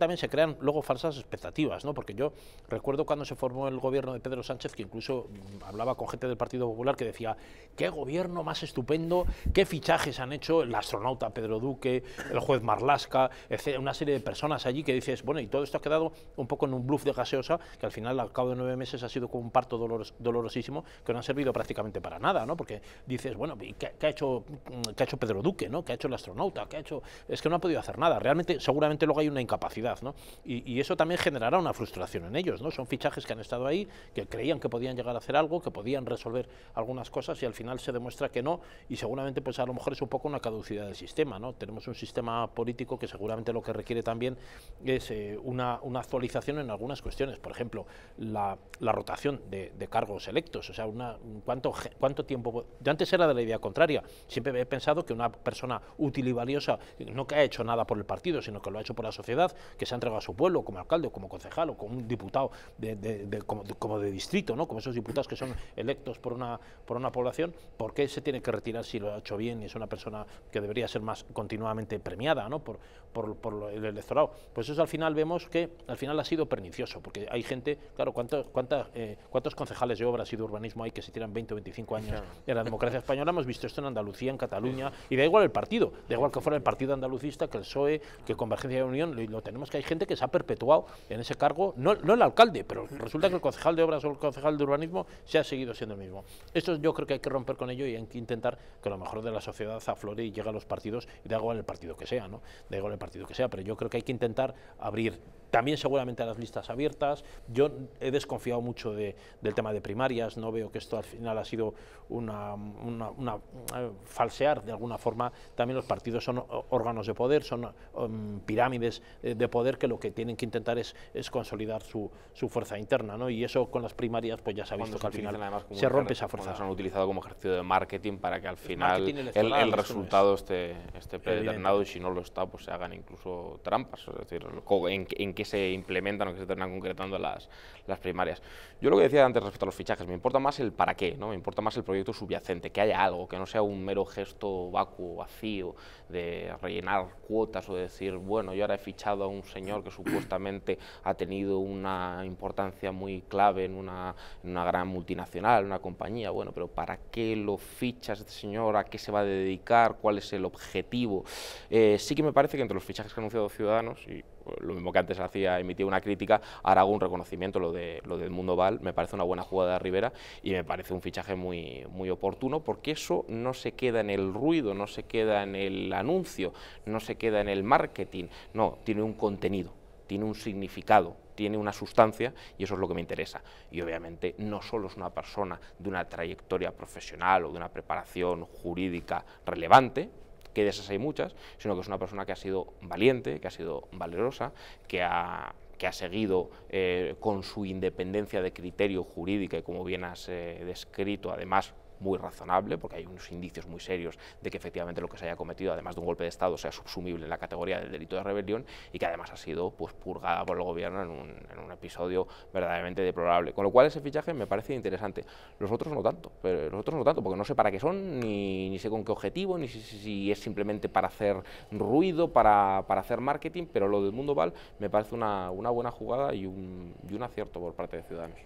crean luego falsas expectativas, ¿no? Porque yo recuerdo cuando se formó el gobierno de Pedro Sánchez, que incluso hablaba con gente del Partido Popular que decía, qué gobierno más estupendo, qué fichajes han hecho el astronauta Pedro Duque, el juez Marlaska, etcétera, una serie de personas allí que dices, bueno, y todo esto ha quedado un poco en un bluff de gaseosa, que al final, al cabo de nueve meses, ha sido como un parto doloroso, dolorosísimo, que no ha servido prácticamente para nada, ¿no? Porque dices, bueno, ¿qué, qué ha hecho, qué ha hecho Pedro Duque, ¿no? ¿Qué ha hecho el astronauta? ¿Qué ha hecho? Es que no ha podido hacer nada. Realmente, seguramente luego hay una incapacidad, ¿no? Y, y eso también generará una frustración en ellos, ¿no? Son fichajes que han estado ahí, que creían que podían llegar a hacer algo, que podían resolver algunas cosas y al final se demuestra que no, y seguramente pues a lo mejor es un poco una caducidad del sistema, ¿no? Tenemos un sistema político que seguramente lo que requiere también es eh, una, una actualización en algunas cuestiones, por ejemplo, la, la rotación de, de cargos electos, o sea, una, cuánto, cuánto tiempo... Yo antes era de la idea contraria, siempre he pensado que una persona útil y valiosa, no que ha hecho nada por el partido, sino que lo ha hecho por la sociedad, que se ha entregado a su pueblo, como alcalde, o como concejal, o como un diputado de, de, de, como, de, como de distrito, ¿no? Como esos diputados que son electos por una, por una población, ¿por qué se tiene que retirar si lo ha hecho bien y es una persona que debería ser más continuamente premiada, ¿no? por, por, por el electorado? Pues eso al final vemos que al final ha sido pernicioso, porque hay gente, claro, ¿cuántos, cuántas, eh, cuántos concejales de obras y de urbanismo hay que se tiran veinte o veinticinco años en la democracia española? Hemos visto esto en Andalucía, en Cataluña, y da igual el partido, da igual que fuera el partido andalucista, que el P S O E, que Convergencia y Unión, lo, lo tenemos que hay gente que se ha perpetuado en ese cargo, no, no el alcalde, pero resulta que el concejal de obras o el concejal de urbanismo se ha seguido siendo el mismo. Esto yo creo que hay que romper con ello y hay que intentar que lo mejor de la sociedad aflore y llegue a los partidos, y da igual el partido que sea, ¿no? Da igual el partido que sea, pero yo creo que hay que intentar abrir también seguramente a las listas abiertas. Yo he desconfiado mucho de, del tema de primarias, no veo que esto al final ha sido una, una, una, una falsear de alguna forma. También los partidos son órganos de poder, son um, pirámides de poder que lo que tienen que intentar es, es consolidar su, su fuerza interna, ¿no? Y eso con las primarias pues ya se ha visto que al final se rompe esa fuerza. Se han utilizado como ejercicio de marketing para que al final el, el resultado esté, esté predeterminado, y si no lo está pues se hagan incluso trampas, es decir, en, en qué se implementan o que se terminan concretando las, las primarias. Yo lo que decía antes respecto a los fichajes, me importa más el para qué, ¿no? Me importa más el proyecto subyacente, que haya algo, que no sea un mero gesto vacuo, vacío, de rellenar cuotas o de decir, bueno, yo ahora he fichado a un señor que supuestamente ha tenido una importancia muy clave en una, en una gran multinacional, una compañía, bueno, pero ¿para qué lo fichas este señor? ¿A qué se va a dedicar? ¿Cuál es el objetivo? Eh, sí que me parece que entre los fichajes que ha anunciado Ciudadanos, y lo mismo que antes hacía, emitía una crítica, ahora hago un reconocimiento, lo de lo del Edmundo Val, me parece una buena jugada de Rivera y me parece un fichaje muy, muy oportuno, porque eso no se queda en el ruido, no se queda en el anuncio, no se queda en el marketing, no, tiene un contenido, tiene un significado, tiene una sustancia, y eso es lo que me interesa. Y obviamente no solo es una persona de una trayectoria profesional o de una preparación jurídica relevante, que de esas hay muchas, sino que es una persona que ha sido valiente, que ha sido valerosa, que ha, que ha seguido eh, con su independencia de criterio jurídica y, como bien has eh, descrito, además muy razonable, porque hay unos indicios muy serios de que efectivamente lo que se haya cometido, además de un golpe de Estado, sea subsumible en la categoría del delito de rebelión, y que además ha sido pues purgada por el gobierno en un, en un episodio verdaderamente deplorable. Con lo cual ese fichaje me parece interesante. Los otros no tanto, pero los otros no tanto, porque no sé para qué son, ni, ni sé con qué objetivo, ni si, si, si es simplemente para hacer ruido, para, para hacer marketing, pero lo del Edmundo Val me parece una, una buena jugada y un, y un acierto por parte de Ciudadanos.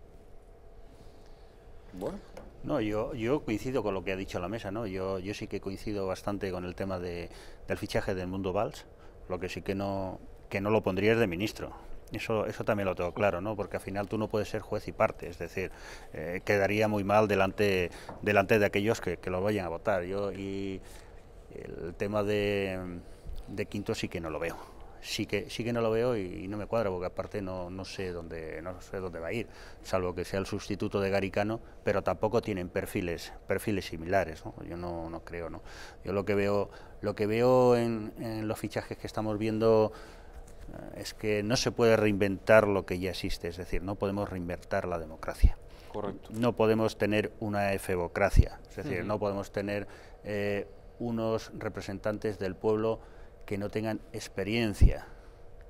Bueno. No, yo, yo coincido con lo que ha dicho la mesa, ¿no? Yo, yo sí que coincido bastante con el tema de, del fichaje del Edmundo Valls, lo que sí que no, que no lo pondría es de ministro. Eso, eso también lo tengo claro, ¿no? Porque al final tú no puedes ser juez y parte, es decir, eh, quedaría muy mal delante, delante de aquellos que, que lo vayan a votar. Yo, y el tema de, de Quinto sí que no lo veo. Sí que, sí que no lo veo y, y no me cuadra, porque aparte no, no sé dónde no sé dónde va a ir, salvo que sea el sustituto de Garicano, pero tampoco tienen perfiles perfiles similares, ¿no? Yo no, no creo, ¿no? Yo lo que veo lo que veo en, en los fichajes que estamos viendo eh, es que no se puede reinventar lo que ya existe, es decir, no podemos reinventar la democracia. Correcto. No podemos tener una efebocracia, es decir, uh-huh. no podemos tener eh, unos representantes del pueblo que no tengan experiencia,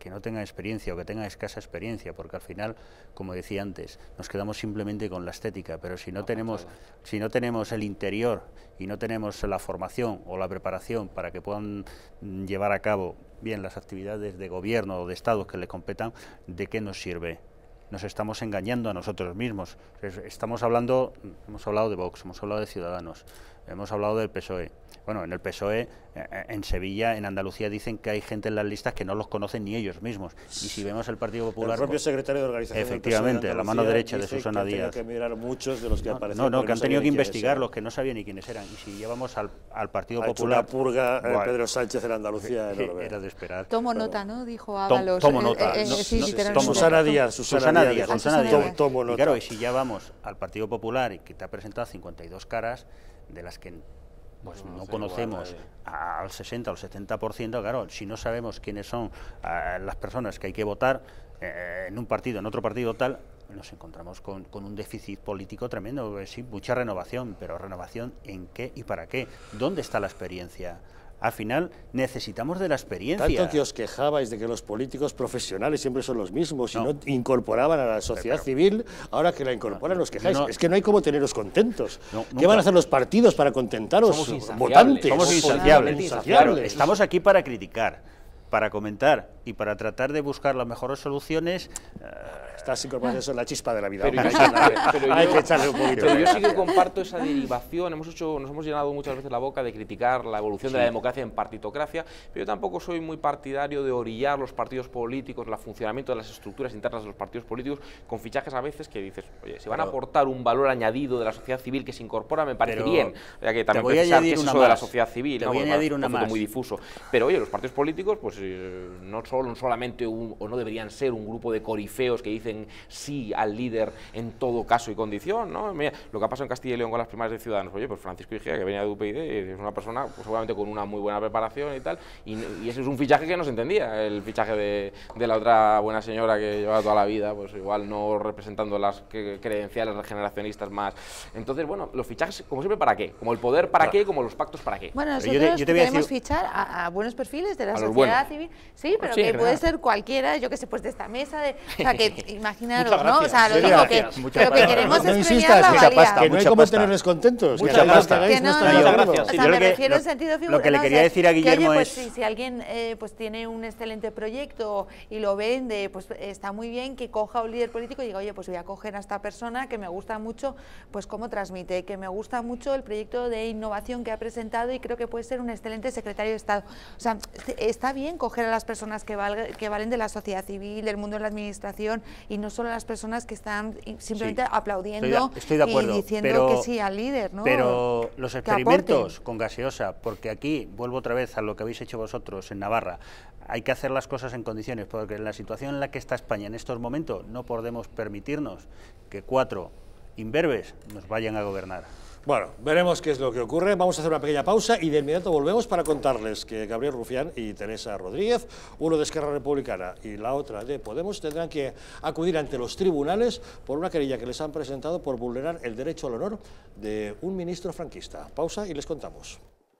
que no tengan experiencia o que tengan escasa experiencia, porque al final, como decía antes, nos quedamos simplemente con la estética, pero si no, no tenemos, si no tenemos el interior y no tenemos la formación o la preparación para que puedan llevar a cabo bien las actividades de gobierno o de Estado que le competan, ¿de qué nos sirve? Nos estamos engañando a nosotros mismos. Estamos hablando, hemos hablado de Vox, hemos hablado de Ciudadanos, hemos hablado del P S O E. Bueno, en el P S O E, en Sevilla, en Andalucía, dicen que hay gente en las listas que no los conocen ni ellos mismos. Y si vemos el Partido Popular... El propio secretario de organización efectivamente, del P S O E de la mano derecha de Susana que Díaz. que mirar muchos de los que no, aparecen. No, no, que no han tenido que investigar eran. los que no sabían ni quiénes eran. Y si llevamos al, al Partido ha Popular... hecho una purga bueno, eh, Pedro Sánchez en Andalucía enorme. Era de esperar. Tomo bueno. nota, ¿no? Dijo Ábalos. Tomo nota. Eh, eh, no, sí, no, literalmente. Susana Díaz. Susana, Susana Díaz. Díaz. Díaz. Susana Díaz. Díaz. Tomo nota. Y claro, y si ya vamos al Partido Popular, y que te ha presentado cincuenta y dos caras, de las que pues no, no conocemos igual, al sesenta o al setenta por ciento, claro, si no sabemos quiénes son uh, las personas que hay que votar eh, en un partido, en otro partido tal, nos encontramos con, con un déficit político tremendo. Sí, mucha renovación, pero ¿renovación en qué y para qué? ¿Dónde está la experiencia? Al final necesitamos de la experiencia. Tanto que os quejabais de que los políticos profesionales siempre son los mismos y no, no incorporaban a la sociedad pero, civil, ahora que la incorporan no, os quejáis. No, es que no hay como teneros contentos. No, ¿Qué van a hacer los partidos para contentaros, Somos votantes? Somos insaciables. Insaciables. Claro, estamos aquí para criticar, para comentar y para tratar de buscar las mejores soluciones. Uh, Estás incorporando eso en la chispa de la vida. Pero hay, yo, pero hay yo, que echarle un poquito. Pero yo sí que comparto esa derivación. Hemos hecho, nos hemos llenado muchas veces la boca de criticar la evolución sí. de la democracia en partitocracia, pero yo tampoco soy muy partidario de orillar los partidos políticos, el funcionamiento de las estructuras internas de los partidos políticos, con fichajes a veces que dices, oye, si van pero, a aportar un valor añadido de la sociedad civil que se incorpora, me parece bien. O sea, que también precisar que es eso más. de la sociedad civil, te ¿no? voy a añadir una más. muy difuso. Pero oye, los partidos políticos, pues eh, no son solamente un, o no deberían ser un grupo de corifeos que dicen sí al líder en todo caso y condición, ¿no? Mira, lo que ha pasado en Castilla y León con las primarias de Ciudadanos, oye, pues Francisco Igea, que venía de U P YD, es una persona pues, seguramente con una muy buena preparación y tal, y, y ese es un fichaje que no se entendía, el fichaje de, de la otra buena señora que llevaba toda la vida, pues igual no representando las que, credenciales regeneracionistas más. Entonces, bueno, los fichajes, como siempre, ¿para qué? Como el poder, ¿para qué? Como los pactos, ¿para qué? Bueno, nosotros yo te, yo te queremos decir... fichar a, a buenos perfiles de la sociedad buenos. civil, sí, pero sí, que puede ser cualquiera, yo que sé, pues de esta mesa, de, o sea, que imaginaros, ¿no? O sea, lo digo que, lo que queremos no es premiar la valía. Pasta, que no hay como tenerles contentos. Muchas gracias. Que no, no, gracias. O sea, me refiero en sentido figurado. Lo que le quería decir a Guillermo que, oye, es... pues, si, si alguien eh, pues tiene un excelente proyecto y lo vende, pues está muy bien que coja un líder político y diga, oye, pues voy a coger a esta persona que me gusta mucho, pues cómo transmite, que me gusta mucho el proyecto de innovación que ha presentado y creo que puede ser un excelente secretario de Estado. O sea, está bien coger a las personas que, valga, que valen de la sociedad civil, del mundo de la administración y no solo a las personas que están simplemente sí, aplaudiendo estoy de, estoy de acuerdo, y diciendo pero, que sí al líder, ¿no? Pero los experimentos con gaseosa, porque aquí, vuelvo otra vez a lo que habéis hecho vosotros en Navarra, hay que hacer las cosas en condiciones, porque en la situación en la que está España en estos momentos no podemos permitirnos que cuatro imberbes nos vayan a gobernar. Bueno, veremos qué es lo que ocurre. Vamos a hacer una pequeña pausa y de inmediato volvemos para contarles que Gabriel Rufián y Teresa Rodríguez, uno de Esquerra Republicana y la otra de Podemos, tendrán que acudir ante los tribunales por una querella que les han presentado por vulnerar el derecho al honor de un ministro franquista. Pausa y les contamos.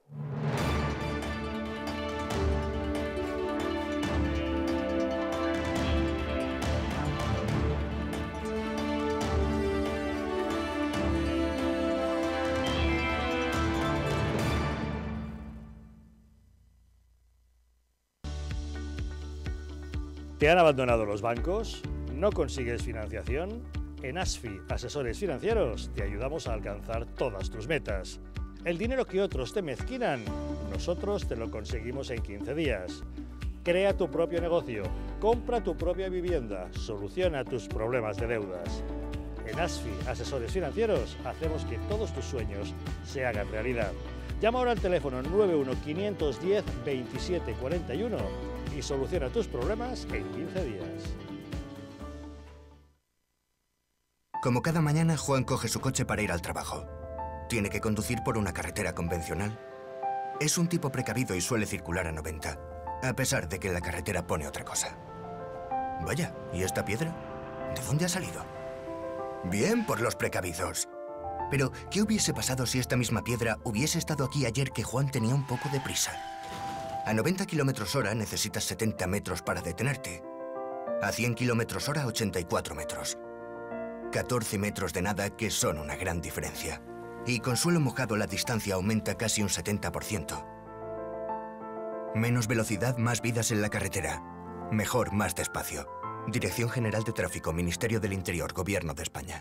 ¿Te han abandonado los bancos? ¿No consigues financiación? En ASFI, Asesores Financieros, te ayudamos a alcanzar todas tus metas. El dinero que otros te mezquinan, nosotros te lo conseguimos en quince días. Crea tu propio negocio, compra tu propia vivienda, soluciona tus problemas de deudas. En ASFI, Asesores Financieros, hacemos que todos tus sueños se hagan realidad. Llama ahora al teléfono nueve uno cinco uno cero veintisiete cuarenta y uno y soluciona tus problemas en quince días. Como cada mañana, Juan coge su coche para ir al trabajo. Tiene que conducir por una carretera convencional. Es un tipo precavido y suele circular a noventa, a pesar de que la carretera pone otra cosa. Vaya, ¿y esta piedra? ¿De dónde ha salido? Bien por los precavidos. Pero, ¿qué hubiese pasado si esta misma piedra hubiese estado aquí ayer que Juan tenía un poco de prisa? A noventa kilómetros hora necesitas setenta metros para detenerte. A cien kilómetros hora, ochenta y cuatro metros. catorce metros de nada que son una gran diferencia. Y con suelo mojado la distancia aumenta casi un setenta por ciento. Menos velocidad, más vidas en la carretera. Mejor, más despacio. Dirección General de Tráfico, Ministerio del Interior, Gobierno de España.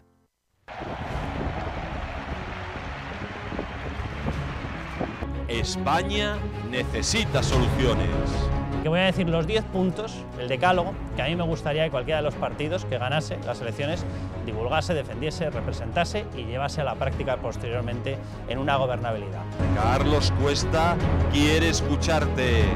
España necesita soluciones. Que voy a decir los diez puntos, el decálogo, que a mí me gustaría que cualquiera de los partidos que ganase las elecciones divulgase, defendiese, representase y llevase a la práctica posteriormente en una gobernabilidad. Carlos Cuesta quiere escucharte.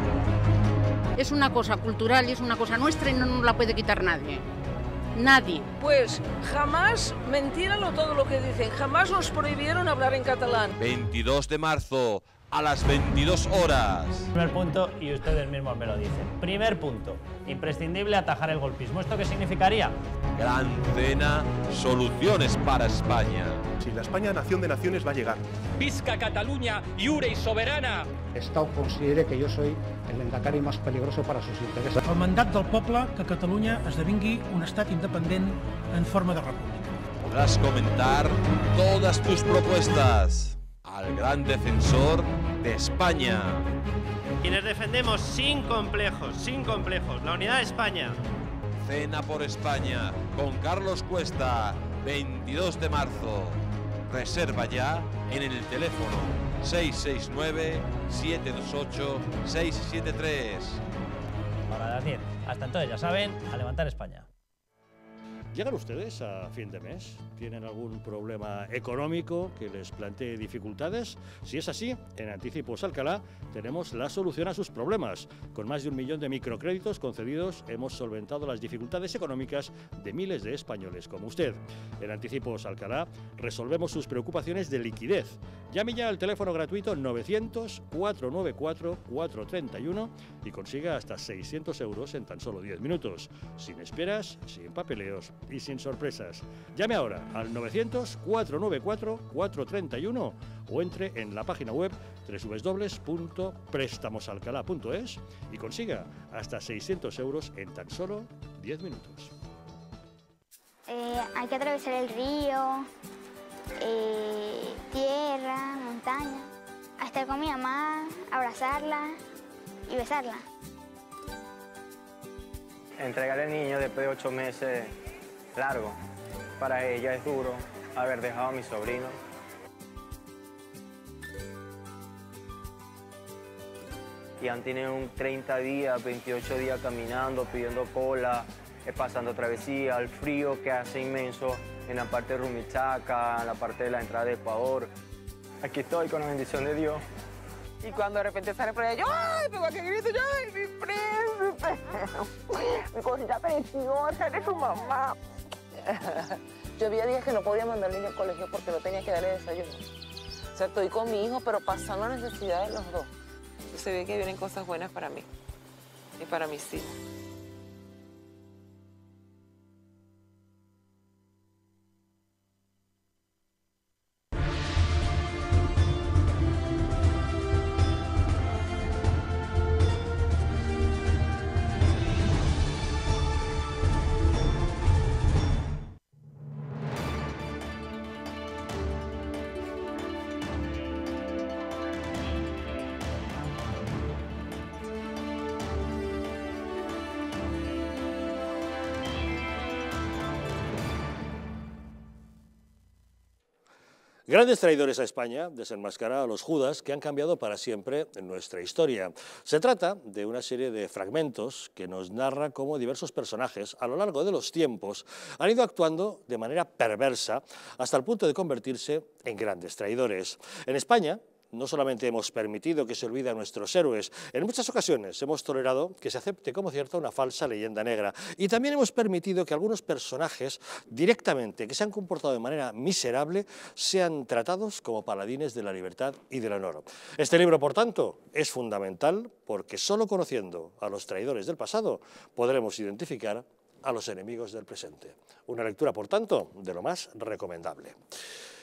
Es una cosa cultural y es una cosa nuestra y no nos la puede quitar nadie. Nadie. Pues jamás mentira todo lo que dicen, jamás nos prohibieron hablar en catalán. veintidós de marzo, a las veintidós horas. Primer punto, y ustedes mismos me lo dicen. Primer punto, imprescindible atajar el golpismo. ¿Esto qué significaría? Gran Cena, soluciones para España. Si la España nación de naciones va a llegar. Visca Cataluña, lliure i soberana. Estado considere que yo soy el endacari más peligroso para sus intereses. El mandat del poble que Catalunya esdevingui un estat independent en forma de república. Podrás comentar todas tus propuestas al gran defensor de España. Quienes defendemos sin complejos, sin complejos, la unidad de España. Cena por España con Carlos Cuesta, veintidós de marzo. Reserva ya en el teléfono seis seis nueve, siete dos ocho, seis siete tres. Para las diez. Hasta entonces, ya saben, a levantar España. ¿Llegan ustedes a fin de mes? ¿Tienen algún problema económico que les plantee dificultades? Si es así, en Anticipos Alcalá tenemos la solución a sus problemas. Con más de un millón de microcréditos concedidos, hemos solventado las dificultades económicas de miles de españoles como usted. En Anticipos Alcalá resolvemos sus preocupaciones de liquidez. Llame ya al teléfono gratuito novecientos, cuatrocientos noventa y cuatro, cuatrocientos treinta y uno y consiga hasta seiscientos euros en tan solo diez minutos. Sin esperas, sin papeleos y sin sorpresas. Llame ahora al novecientos, cuatrocientos noventa y cuatro, cuatrocientos treinta y uno o entre en la página web doble u doble u doble u punto préstamos alcalá punto es y consiga hasta seiscientos euros en tan solo diez minutos. Eh, hay que atravesar el río, eh, tierra, montaña, a estar con mi mamá, abrazarla y besarla. Entregar al niño después de ocho meses largo. Para ella es duro haber dejado a mi sobrino. Y han tenido un treinta días, veintiocho días caminando, pidiendo cola, eh, pasando travesía, el frío que hace inmenso en la parte de Rumichaca, en la parte de la entrada de Ecuador. Aquí estoy con la bendición de Dios. Y cuando de repente sale por allá, yo, ¡ay! Pego que grito, yo, ¡ay, mi príncipe! Mi cosita preciosa, eres su mamá. Yo había días que no podía mandar al niño al colegio porque no tenía que darle desayuno. O sea, estoy con mi hijo, pero pasando necesidades los dos. Y se ve que vienen cosas buenas para mí y para mis hijos. Grandes traidores a España desenmascara a los Judas que han cambiado para siempre en nuestra historia. Se trata de una serie de fragmentos que nos narra cómo diversos personajes a lo largo de los tiempos han ido actuando de manera perversa hasta el punto de convertirse en grandes traidores. En España no solamente hemos permitido que se olvide a nuestros héroes, en muchas ocasiones hemos tolerado que se acepte como cierta una falsa leyenda negra y también hemos permitido que algunos personajes directamente que se han comportado de manera miserable sean tratados como paladines de la libertad y del honor. Este libro, por tanto, es fundamental porque solo conociendo a los traidores del pasado podremos identificar a los enemigos del presente. Una lectura, por tanto, de lo más recomendable.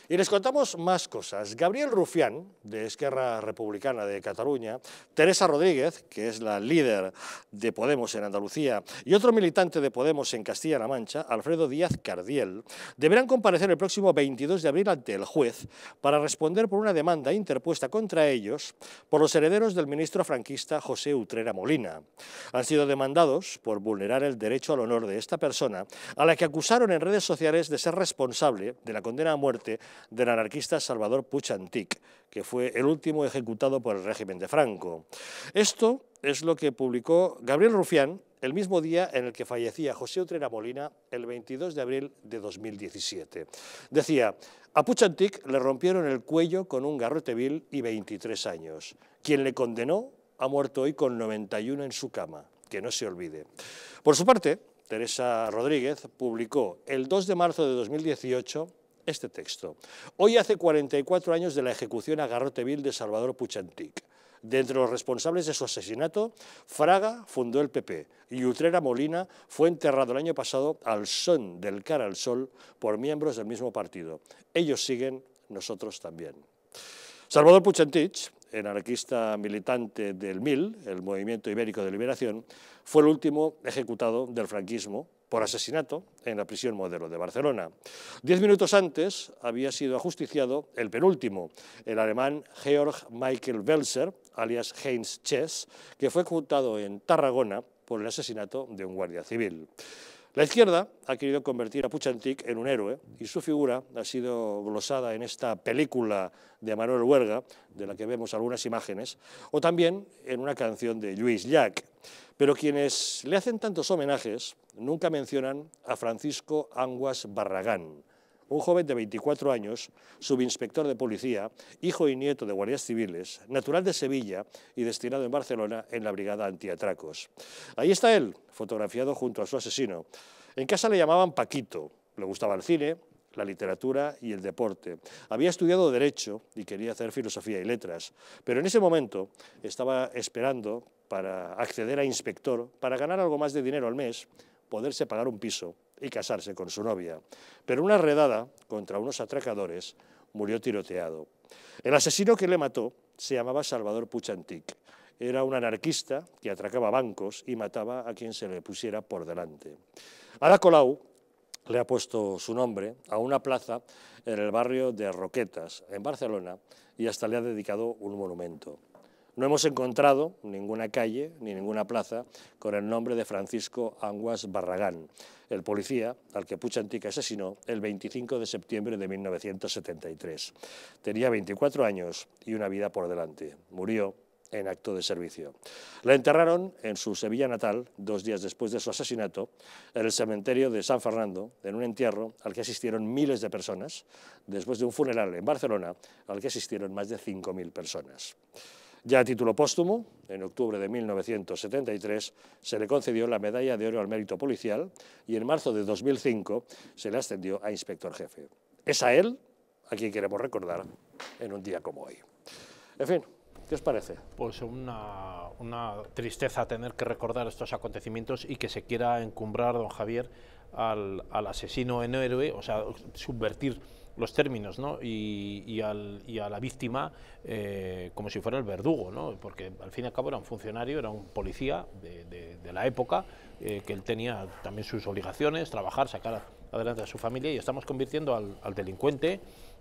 Y les contamos más cosas. Gabriel Rufián, de Esquerra Republicana de Cataluña, Teresa Rodríguez, que es la líder de Podemos en Andalucía, y otro militante de Podemos en Castilla-La Mancha, Alfredo Díaz Cardiel, deberán comparecer el próximo veintidós de abril ante el juez para responder por una demanda interpuesta contra ellos por los herederos del ministro franquista José Utrera Molina. Han sido demandados por vulnerar el derecho al honor de esta persona, a la que acusaron en redes sociales de ser responsable de la condena a muerte del anarquista Salvador Puig Antich, que fue el último ejecutado por el régimen de Franco. Esto es lo que publicó Gabriel Rufián el mismo día en el que fallecía José Utrera Molina, el veintidós de abril de dos mil diecisiete. Decía: a Puig Antich le rompieron el cuello con un garrote vil y veintitrés años. Quien le condenó ha muerto hoy con noventa y uno en su cama, que no se olvide. Por su parte, Teresa Rodríguez publicó el dos de marzo de dos mil dieciocho este texto. Hoy hace cuarenta y cuatro años de la ejecución a garrote vil de Salvador Puig Antich. De entre los responsables de su asesinato, Fraga fundó el P P y Utrera Molina fue enterrado el año pasado al son del cara al sol por miembros del mismo partido. Ellos siguen, nosotros también. Salvador Puig Antich, el anarquista militante del M I L, el Movimiento Ibérico de Liberación, fue el último ejecutado del franquismo por asesinato en la prisión Modelo de Barcelona. Diez minutos antes había sido ajusticiado el penúltimo, el alemán Georg Michael Welser, alias Heinz Chess, que fue ejecutado en Tarragona por el asesinato de un guardia civil. La izquierda ha querido convertir a Puig Antich en un héroe y su figura ha sido glosada en esta película de Manuel Huerga, de la que vemos algunas imágenes, o también en una canción de Lluís Llach. Pero quienes le hacen tantos homenajes nunca mencionan a Francisco Anguas Barragán, un joven de veinticuatro años, subinspector de policía, hijo y nieto de guardias civiles, natural de Sevilla y destinado en Barcelona en la brigada antiatracos. Ahí está él, fotografiado junto a su asesino. En casa le llamaban Paquito, le gustaba el cine, la literatura y el deporte. Había estudiado Derecho y quería hacer Filosofía y Letras, pero en ese momento estaba esperando para acceder a inspector, para ganar algo más de dinero al mes, poderse pagar un piso y casarse con su novia. Pero una redada contra unos atracadores murió tiroteado. El asesino que le mató se llamaba Salvador Puig Antich. Era un anarquista que atracaba bancos y mataba a quien se le pusiera por delante. Ada Colau le ha puesto su nombre a una plaza en el barrio de Roquetas, en Barcelona, y hasta le ha dedicado un monumento. No hemos encontrado ninguna calle ni ninguna plaza con el nombre de Francisco Anguas Barragán, el policía al que Puig Antich asesinó el veinticinco de septiembre de mil novecientos setenta y tres. Tenía veinticuatro años y una vida por delante. Murió en acto de servicio. La enterraron en su Sevilla natal, dos días después de su asesinato, en el cementerio de San Fernando, en un entierro al que asistieron miles de personas, después de un funeral en Barcelona al que asistieron más de cinco mil personas. Ya a título póstumo, en octubre de mil novecientos setenta y tres, se le concedió la Medalla de Oro al Mérito Policial y en marzo de dos mil cinco se le ascendió a inspector jefe. Es a él a quien queremos recordar en un día como hoy. En fin, ¿qué os parece? Pues una, una tristeza tener que recordar estos acontecimientos y que se quiera encumbrar, don Javier, al, al asesino en héroe, o sea, subvertir los términos, ¿no? y, y, al, y a la víctima eh, como si fuera el verdugo, ¿no? Porque al fin y al cabo era un funcionario, era un policía de, de, de la época, eh, que él tenía también sus obligaciones, trabajar, sacar adelante a su familia, y estamos convirtiendo al, al delincuente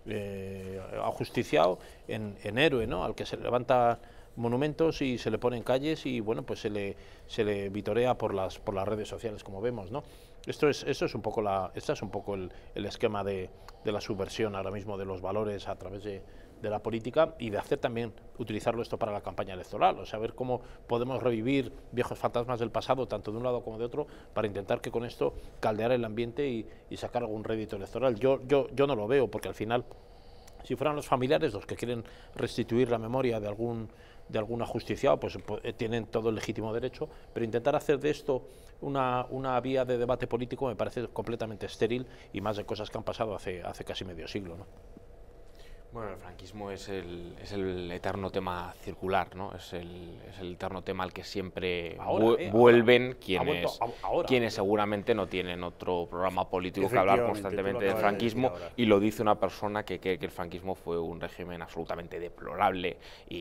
eh, ajusticiado en, en héroe, ¿no? Al que se levanta monumentos y se le pone en calles y bueno, pues se le, se le vitorea por las, por las redes sociales, como vemos, ¿no? Esto es, esto es un poco, la, este es un poco el, el esquema de, de la subversión ahora mismo de los valores a través de, de la política, y de hacer también, utilizarlo esto para la campaña electoral, o sea, ver cómo podemos revivir viejos fantasmas del pasado, tanto de un lado como de otro, para intentar que con esto caldear el ambiente y, y sacar algún rédito electoral. Yo, yo, yo no lo veo, porque al final, si fueran los familiares los que quieren restituir la memoria de algún de algún ajusticiado, pues tienen todo el legítimo derecho, pero intentar hacer de esto una, una vía de debate político me parece completamente estéril, y más de cosas que han pasado hace, hace casi medio siglo, ¿no? Bueno, el franquismo es el, es el eterno tema circular, ¿no? Es el, es el eterno tema al que siempre ahora, vu eh, vuelven ahora. quienes, vuelto, ahora. quienes seguramente no tienen otro programa político que hablar constantemente del franquismo, de y lo dice una persona que cree que el franquismo fue un régimen absolutamente deplorable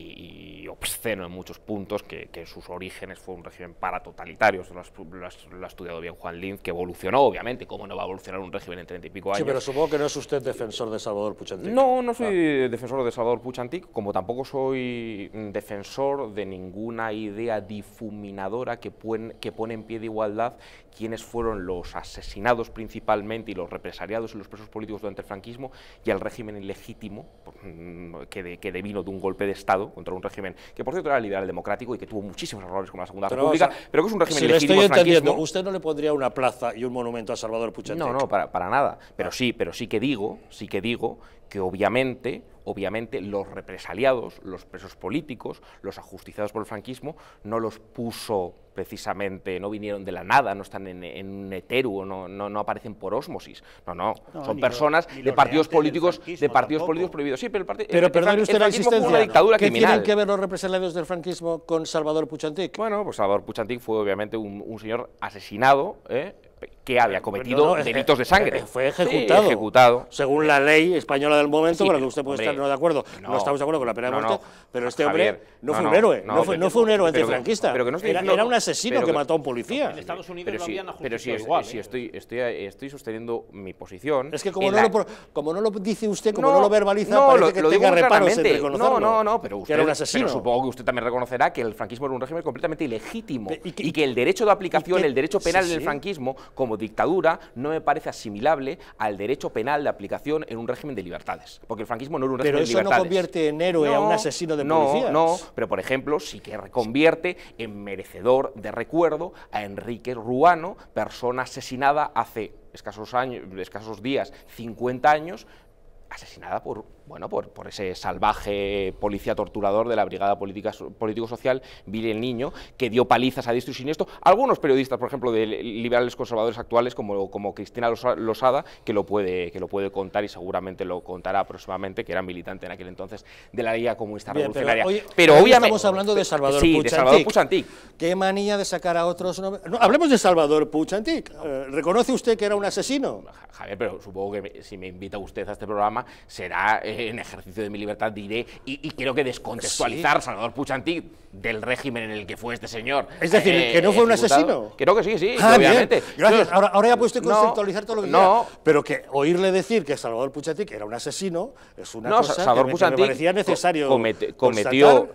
y, y obsceno en muchos puntos, que, que en sus orígenes fue un régimen paratotalitario. Eso lo, has, lo, has, lo ha estudiado bien Juan Linz, que evolucionó, obviamente. ¿Cómo no va a evolucionar un régimen en treinta y pico años? Sí, pero supongo que no es usted defensor de Salvador Puig Antich. No, no soy ah. defensor de Salvador Puig Antich, como tampoco soy defensor de ninguna idea difuminadora que, puen, que pone en pie de igualdad quiénes fueron los asesinados principalmente y los represaliados y los presos políticos durante el franquismo y el régimen ilegítimo que, de, que devino de un golpe de Estado contra un régimen que por cierto era liberal democrático y que tuvo muchísimos errores como la Segunda pero República, a, pero que es un régimen si ilegítimo. Si le estoy entendiendo, ¿usted no le pondría una plaza y un monumento a Salvador Puig Antich? No, no, para, para nada, pero sí, pero sí que digo, sí que digo que obviamente, obviamente los represaliados, los presos políticos, los ajusticiados por el franquismo, no los puso precisamente, no vinieron de la nada, no están en, en un etéreo, no, no, no aparecen por ósmosis, no, no, no son personas lo, de partidos políticos, de partidos tampoco. políticos prohibidos. Sí, pero el, part pero el, perdone usted el la insistencia, una dictadura ¿qué criminal. tienen que ver los represaliados del franquismo con Salvador Puig Antich? Bueno, pues Salvador Puig Antich fue obviamente un, un señor asesinado, ¿eh? que había cometido no, no, delitos de sangre. Fue ejecutado. Sí, ejecutado. Según la ley española del momento, sí, con la que usted puede hombre, estar no de acuerdo. No, no estamos de acuerdo con la pena de muerte, no, no, pero este hombre Javier, no fue no, un héroe, no, no, fue, no fue un héroe antifranquista. Pero que no era, era un asesino que, que mató a un policía. En Estados Unidos pero lo si, habían ajusticiado pero si, igual. Es, si estoy, estoy, estoy sosteniendo mi posición. Es que como no, la... lo, como no lo dice usted, como no, no lo verbaliza, no, parece lo, que lo tenga reparos en reconocerlo. No, no, no, pero usted, que era un asesino. Pero supongo que usted también reconocerá que el franquismo era un régimen completamente ilegítimo y que, y que el derecho de aplicación, el derecho penal del franquismo como dictadura no me parece asimilable al derecho penal de aplicación en un régimen de libertades, porque el franquismo no era un régimen de libertades. Pero eso no convierte en héroe no, a un asesino de no, policías. No, pero por ejemplo sí que reconvierte en merecedor de recuerdo a Enrique Ruano, persona asesinada hace escasos años, escasos días, cincuenta años, asesinada por, bueno, por, por ese salvaje policía torturador de la Brigada Política, Político-Social, Billy el Niño, que dio palizas a diestro y siniestro. Algunos periodistas, por ejemplo, de liberales conservadores actuales, como, como Cristina Losada, que lo, puede, que lo puede contar y seguramente lo contará próximamente, que era militante en aquel entonces de la Liga Comunista Bien, Revolucionaria. Pero, hoy, pero hoy obviamente estamos hablando de Salvador sí, Puig de Salvador Puig Antich. Qué manía de sacar a otros... No, no, hablemos de Salvador Puig Antich. Eh, ¿Reconoce usted que era un asesino? Javier, pero supongo que me, si me invita usted a este programa, será eh, en ejercicio de mi libertad, diré, y, y creo que descontextualizar sí. Salvador Puig Antich del régimen en el que fue este señor. Es decir, eh, que no fue un asesino. Creo que sí, sí, ah, obviamente. Bien. Gracias. Ahora, ahora ya puede usted conceptualizar no, todo lo que no. quiera. Pero que oírle decir que Salvador Puig Antich era un asesino es una no, cosa Salvador que, me, Puig que me parecía necesario comete, cometió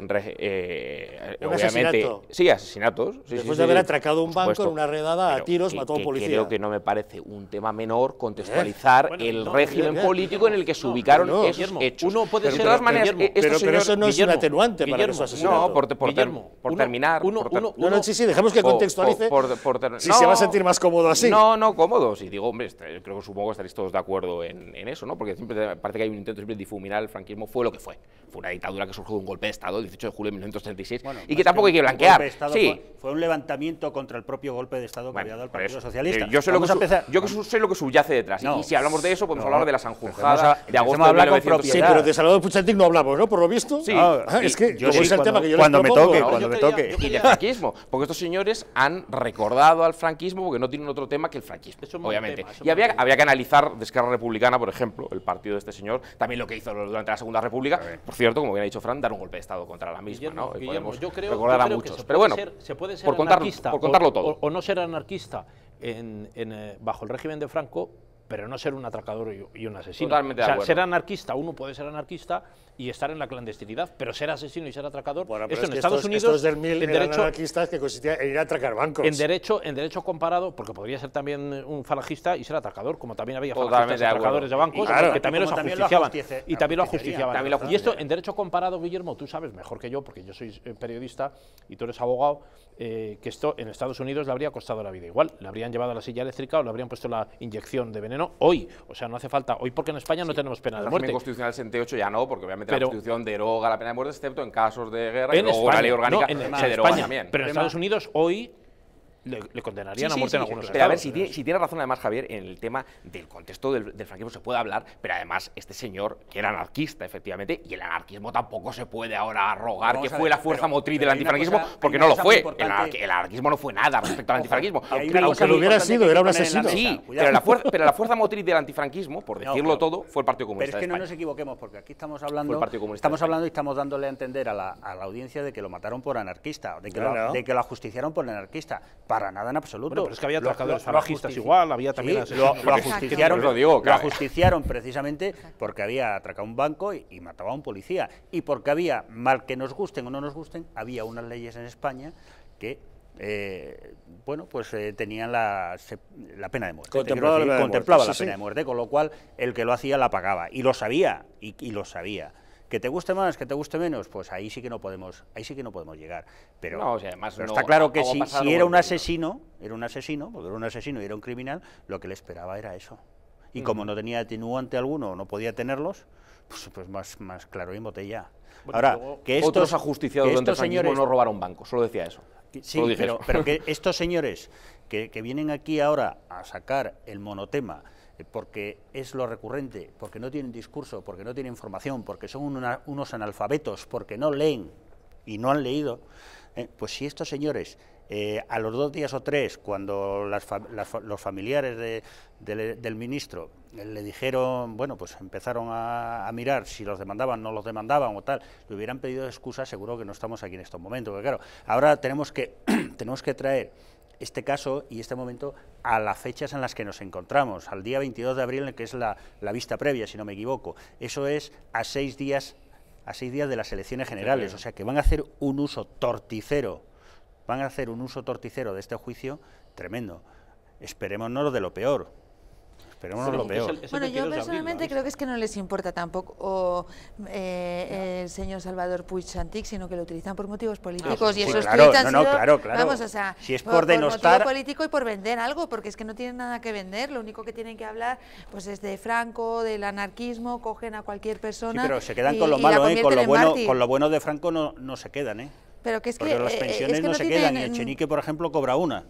eh, un obviamente, asesinato. Sí, asesinatos. Sí, Después sí, sí, de haber sí, atracado un banco en una redada pero a tiros, que, mató a un policía. Creo que no me parece un tema menor contextualizar eh, bueno, el no, régimen bien, político en el que se no, ubicaron no, esos Guillermo, hechos. Uno puede pero ser, de todas maneras, Guillermo, pero, pero señor, eso no es Guillermo, un atenuante Guillermo, para que su asesinato. No, por, por, Guillermo, por uno, terminar. Uno, por, uno, no, no, sí, sí, dejemos que contextualice. Por, por, por, si no, se va a sentir más cómodo así. No, no, cómodo. Si digo, hombre, creo que supongo que estaréis todos de acuerdo en, en eso, ¿no? Porque siempre parece que hay un intento siempre de difuminar el franquismo. Fue lo que fue. Fue una dictadura que surgió de un golpe de Estado el dieciocho de julio de mil novecientos treinta y seis bueno, y que tampoco que hay que blanquear. Sí. Fue, fue un levantamiento contra el propio golpe de Estado que bueno, había dado el Partido eso. Socialista. Yo sé, lo que, su, yo que sé lo que subyace detrás. No, y si hablamos de eso, podemos no, hablar de la Sanjurjada de agosto de mil novecientos. Sí, pero de Salvador Puig Antich no hablamos, ¿no? Por lo visto. Sí. Ah, es que yo sí, es el cuando, tema que yo cuando les me propongo, toque, no, cuando me quería, toque. Y de franquismo, porque estos señores han recordado al franquismo porque no tienen otro tema que el franquismo, obviamente. Tema, y había, había que analizar de Esquerra Republicana, por ejemplo, el partido de este señor, también lo que hizo durante la Segunda República, por cierto, como bien ha dicho Fran, dar un golpe de Estado contra la misma, Guillermo, ¿no? Guillermo, Podemos yo creo, recordar yo a creo muchos. que se Pero bueno, ser, se puede ser por, contar, anarquista por contarlo o, todo. O, o no ser anarquista en, en, eh, bajo el régimen de Franco, pero no ser un atracador y, y un asesino. Totalmente o sea, de acuerdo. Ser anarquista, uno puede ser anarquista y estar en la clandestinidad, pero ser asesino y ser atracador, bueno, esto es en que Estados estos, Unidos, estos del mil en eran derecho, anarquistas que consistía en ir a atracar bancos. En derecho, en derecho comparado, porque podría ser también un falangista y ser atracador, como también había Totalmente falangistas y atracadores de bancos, claro, que también los ajusticiaban. Y también lo ajusticiaban. También lo y esto, en derecho comparado, Guillermo, tú sabes mejor que yo, porque yo soy periodista y tú eres abogado, eh, que esto en Estados Unidos le habría costado la vida igual. Le habrían llevado a la silla eléctrica o le habrían puesto la inyección de veneno hoy. O sea, no hace falta hoy porque en España no sí, tenemos pena de muerte. El constitucional setenta y ocho ya no, porque obviamente pero, la Constitución deroga la pena de muerte, excepto en casos de guerra, en y luego España, la ley orgánica no, en, se en deroga España, también. Pero en Estados Unidos hoy le, le condenarían sí, a muerte sí, en sí, algunos sí, pero a ver, estados. si tiene, si tiene razón además Javier, en el tema del contexto del, del franquismo se puede hablar, pero además este señor que era anarquista, efectivamente, y el anarquismo tampoco se puede ahora arrogar Vamos que a fue ver, la fuerza pero- motriz pero del hay una antifranquismo, cosa- porque hay no una lo cosa fue. muy El, importante. anar- el anarquismo no fue nada respecto al antifranquismo. Hay Aunque una lo cosa que lo muy hubiera importante sido, que era un hay que poner en la asesino. mesa. Sí, Cuidado. pero la, fuerza, pero la fuerza motriz del antifranquismo, por No, decirlo pero- todo, fue el Partido Pero Comunista es que de no España. nos equivoquemos, porque aquí estamos Fue hablando, el Partido Comunista estamos de España. hablando y estamos dándole a entender a la, a la audiencia de que lo mataron por anarquista, de que, No, lo, no. de que lo ajusticiaron por anarquista. Para nada en absoluto. Bueno, pero es que había Lo- atracadores lo- lo falangistas ajustici- igual, había también Sí, asesinos. lo, lo ajusticiaron, Lo digo, lo claro. ajusticiaron precisamente porque había atracado un banco y, y mataba a un policía. Y porque había, mal que nos gusten o no nos gusten, había unas leyes en España que eh, bueno, pues eh, tenían la, se- la pena de muerte. Te quiero Contemplaba decir, la pena de contemplaba muerte, la sí, pena sí. de muerte, con lo cual el que lo hacía la pagaba. Y lo sabía, y, y lo sabía. Que te guste más, que te guste menos, pues ahí sí que no podemos, ahí sí que no podemos llegar. Pero, No, o sea, además pero no- está claro que algo si, pasado si era con un el asesino, era un asesino, porque era un asesino y era un criminal, lo que le esperaba era eso. Y como no tenía atenuante alguno, no podía tenerlos, pues, pues más, más claro y en botella. Bueno, Ahora, luego, que estos, Otros ajusticiados que durante el estos franquismo señores no robaron bancos, solo decía eso. que- Sí, Solo dije pero, eso. pero que estos señores que, que vienen aquí ahora a sacar el monotema eh, porque es lo recurrente, porque no tienen discurso, porque no tienen formación, porque son una- unos analfabetos, porque no leen y no han leído, eh, pues si estos señores eh, a los dos días o tres, cuando las fa- las fa- los familiares de- del- del ministro eh, le dijeron, bueno, pues empezaron a, a mirar si los demandaban, no los demandaban o tal, le hubieran pedido excusas, seguro que no estamos aquí en estos momentos, porque claro, ahora tenemos que, tenemos que traer este caso y este momento a las fechas en las que nos encontramos, al día veintidós de abril, que es la, la vista previa, si no me equivoco. Eso es a seis días, a seis días de las elecciones generales, o sea que van a hacer un uso torticero, van a hacer un uso torticero de este juicio tremendo. Esperémonos de lo peor. Esperémonos lo peor. Bueno, yo personalmente creo que es que no les importa tampoco o, eh, el señor Salvador Puig Santic, sino que lo utilizan por motivos políticos sí, y esos claro, tweets han no, no, sido, claro, claro. vamos, o sea, Si es por denostar- por motivo político y por vender algo, porque es que no tienen nada que vender, lo único que tienen que hablar pues es de Franco, del anarquismo, cogen a cualquier Sí, persona pero se quedan y- con lo y la malo, ¿eh? con, convierten lo en bueno, mártir. con lo bueno de Franco no, no se quedan, ¿eh? Pero que es Porque que, las eh, pensiones es que no, no se tienen- quedan, y Echenique, por ejemplo, cobra una.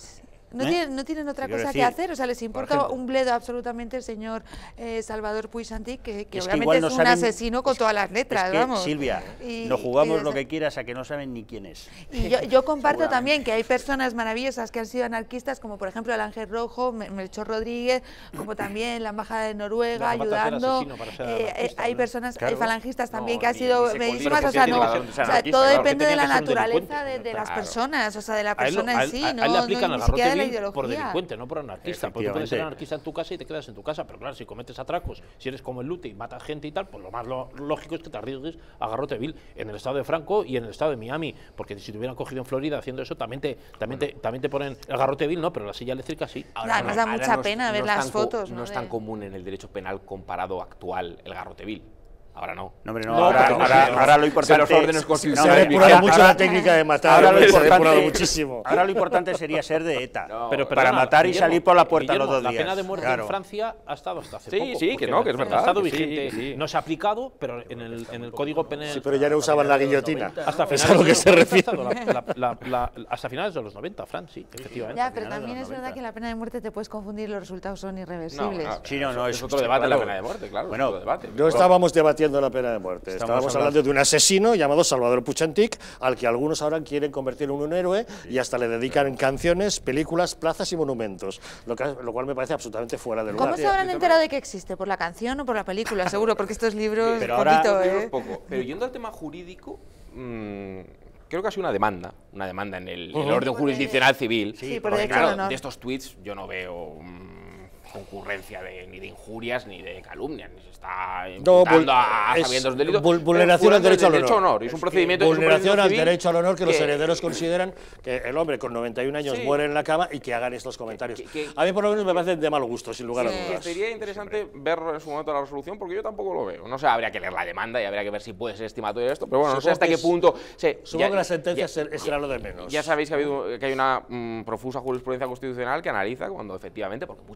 No, ¿Eh? tienen, no tienen otra Quiero cosa que decir, hacer, o sea, les importa ejemplo. un bledo absolutamente el señor eh, Salvador Puig Santic, que, que Es que obviamente igual es no un saben- asesino con todas las letras, Es que, vamos. Silvia, Y- nos jugamos y lo desde- que quieras a que no saben ni quién es. Y yo, yo comparto también que hay personas maravillosas que han sido anarquistas, como por ejemplo el Ángel Rojo, Me- Melchor Rodríguez, como también la Embajada de Noruega, No hace falta ser ayudando. asesino para ser Eh, eh, anarquista, hay ¿no? personas, Claro. hay falangistas también No, que han ni- sido ni se bellísimas, considera o sea, que no, tiene que o ser sea, anarquista, todo claro. depende de la Tenía que ser un naturaleza de, delincuente. de las Claro. personas, o sea, de la A él, persona a en él- sí, a- no, a él le no aplican ni el siquiera de la garrote vil por ideología. delincuente, no por anarquista. Porque tú puedes ser Efectivamente. anarquista en tu casa y te quedas en tu casa, pero claro, si cometes atracos, si eres como el Lute y matas gente y tal, pues lo más lo- lógico es que te arriesgues a garrote vil en el estado de Franco y en el estado de Miami, porque si te hubieran cogido en Florida haciendo eso, también te, también te, también te ponen el garrote vil, no, pero la silla eléctrica sí. Ahora, Además da mucha no es- pena ver es las tan co- fotos, No ¿no? es tan de- común en el derecho penal comparado actual el garrote vil. Ahora no. No, hombre, no, No, ahora, porque- ahora, ahora lo O sea, importante... los órdenes Se constitucionales ha depurado vigentes- mucho la técnica de matar, ahora lo se ha depurado importante- muchísimo. Ahora lo importante sería ser de ETA, No, Pero, para perdona, matar y Guillermo, salir por la puerta Guillermo, los dos días. La pena de muerte Claro. en Francia ha estado hasta hace Sí, poco. sí, que porque no, que es ha verdad, estado que sí, vigente, sí. no se ha aplicado, pero en el, en el Código Penal... Sí, pero ya no usaban la guillotina. Hasta Es finales a lo de que los se noventa, refiere. hasta la- la- la- la- hasta finales de los noventa, Fran, sí, efectivamente. Ya, pero también es verdad que la pena de muerte te puedes confundir, los resultados son irreversibles. No, no, Sí, no, no, es, es- otro sí, debate claro. la pena de muerte, claro. Bueno, es otro debate. No estábamos debatiendo la pena de muerte, Estamos estábamos hablando hablando de un asesino llamado Salvador Puig Santic, al que algunos ahora quieren convertir en un héroe y hasta le dedican canciones, películas, plazas y monumentos, lo, que, lo cual me parece absolutamente fuera de lugar. ¿Cómo se habrán enterado de que existe? ¿Por la canción o por la película? Seguro, porque estos libros, Pero ahora- poquito, Libros ¿eh? poco. Pero yendo al tema jurídico, mmm, creo que ha sido una demanda, una demanda en el, en el Ujú. orden jurisdiccional civil. Sí, por porque, derecho claro, al honor. de estos tweets yo no veo mm, concurrencia de, ni de injurias ni de calumnias, ni se está No, imputando vul- a es sabiendo los delitos. vul- vulneración al derecho al honor. Y es un procedimiento, es un Vulneración procedimiento al civil derecho al honor que los que- herederos consideran que el hombre con noventa y un años Sí. muere en la cama y que hagan estos comentarios. Que- que- a mí por lo menos me parece de mal gusto, sin lugar a Que dudas. sería interesante ver en su momento la resolución, porque yo tampoco lo veo. No sé, habría que leer la demanda y habría que ver si puede ser estimatorio esto, pero bueno, no sé Supongo hasta que qué es- punto. sé, Supongo ya- que la sentencia ya- ser- será lo de menos. Ya sabéis que, ha habido, que hay una mm, profusa jurisprudencia constitucional que analiza cuando efectivamente, porque muchas veces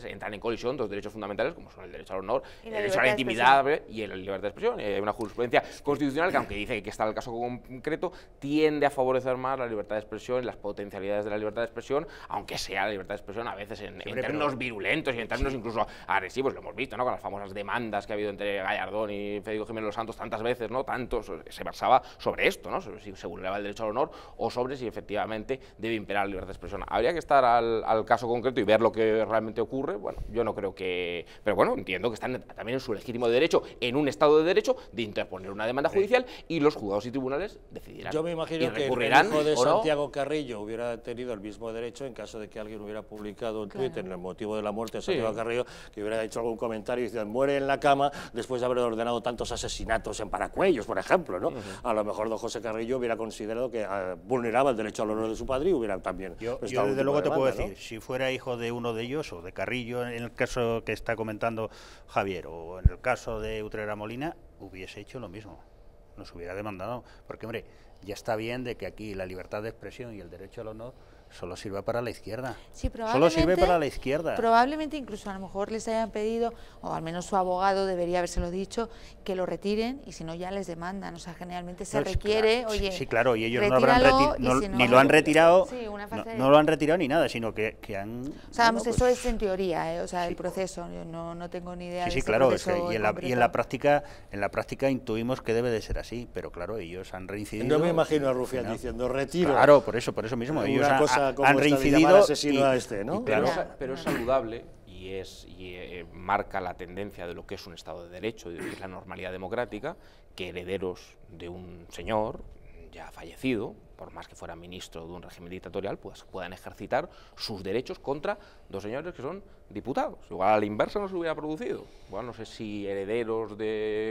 entran en colisión dos derechos fundamentales, como son el derecho al honor, Y el la derecho a la libertad de intimidad y la libertad de expresión. Hay una jurisprudencia constitucional que, aunque dice que está el caso concreto, tiende a favorecer más la libertad de expresión y las potencialidades de la libertad de expresión, aunque sea la libertad de expresión a veces en, en términos pero... virulentos y en términos sí. incluso agresivos. Lo hemos visto, ¿no?, con las famosas demandas que ha habido entre Gallardón y Federico Jiménez Los Santos tantas veces, ¿no?, tanto se versaba sobre esto, ¿no?, sobre si se vulneraba el derecho al honor o sobre si efectivamente debe imperar la libertad de expresión. Habría que estar al, al caso concreto y ver lo que realmente ocurre. Bueno, yo no creo que... Pero bueno, entiendo que están también en su legítimo derecho, en un Estado de Derecho, de interponer una demanda judicial y los juzgados y tribunales decidirán. Yo me imagino que el hijo de Santiago Carrillo hubiera tenido el mismo derecho en caso de que alguien hubiera publicado en Twitter claro. el motivo de la muerte de Santiago sí. Carrillo, que hubiera hecho algún comentario y diciendo, muere en la cama después de haber ordenado tantos asesinatos en Paracuellos, por ejemplo, ¿no? Uh-huh. A lo mejor don José Carrillo hubiera considerado que uh, vulneraba el derecho al honor de su padre y hubiera también... Yo, yo desde luego te puedo decir, ¿no? Si fuera hijo de uno de ellos, o de Carrillo, en el caso que está comentando Javier, o en el caso de Utrera Molina, hubiese hecho lo mismo, nos hubiera demandado, porque hombre, ya está bien de que aquí la libertad de expresión y el derecho al honor solo sirve para la izquierda. Sí, solo sirve para la izquierda. Probablemente incluso a lo mejor les hayan pedido, o al menos su abogado debería habérselo dicho, que lo retiren y si no ya les demandan. O sea, generalmente se no, requiere, claro, oye, sí, claro, y ellos no habrán reti no, si no, ni lo han retirado, sí, no, de... no lo han retirado ni nada, sino que, que han... O sea, vamos, bueno, eso pues, es en teoría, ¿eh? O sea, sí, el proceso, yo no, no tengo ni idea sí, de sí, ese claro, proceso es que, y, en la, y en la práctica en la práctica intuimos que debe de ser así, pero claro, ellos han reincidido. No me imagino a Rufián no, diciendo retiro. Claro, por eso, por eso mismo, una ellos cosa han, han reincidido. Asesino y, a este, ¿no? Y, pero, claro. es, pero es saludable y, es, y eh, marca la tendencia de lo que es un Estado de Derecho y de la normalidad democrática, que herederos de un señor ya fallecido, por más que fuera ministro de un régimen dictatorial, pues puedan ejercitar sus derechos contra dos señores que son diputados. Igual a la inversa no se hubiera producido. Bueno, no sé si herederos de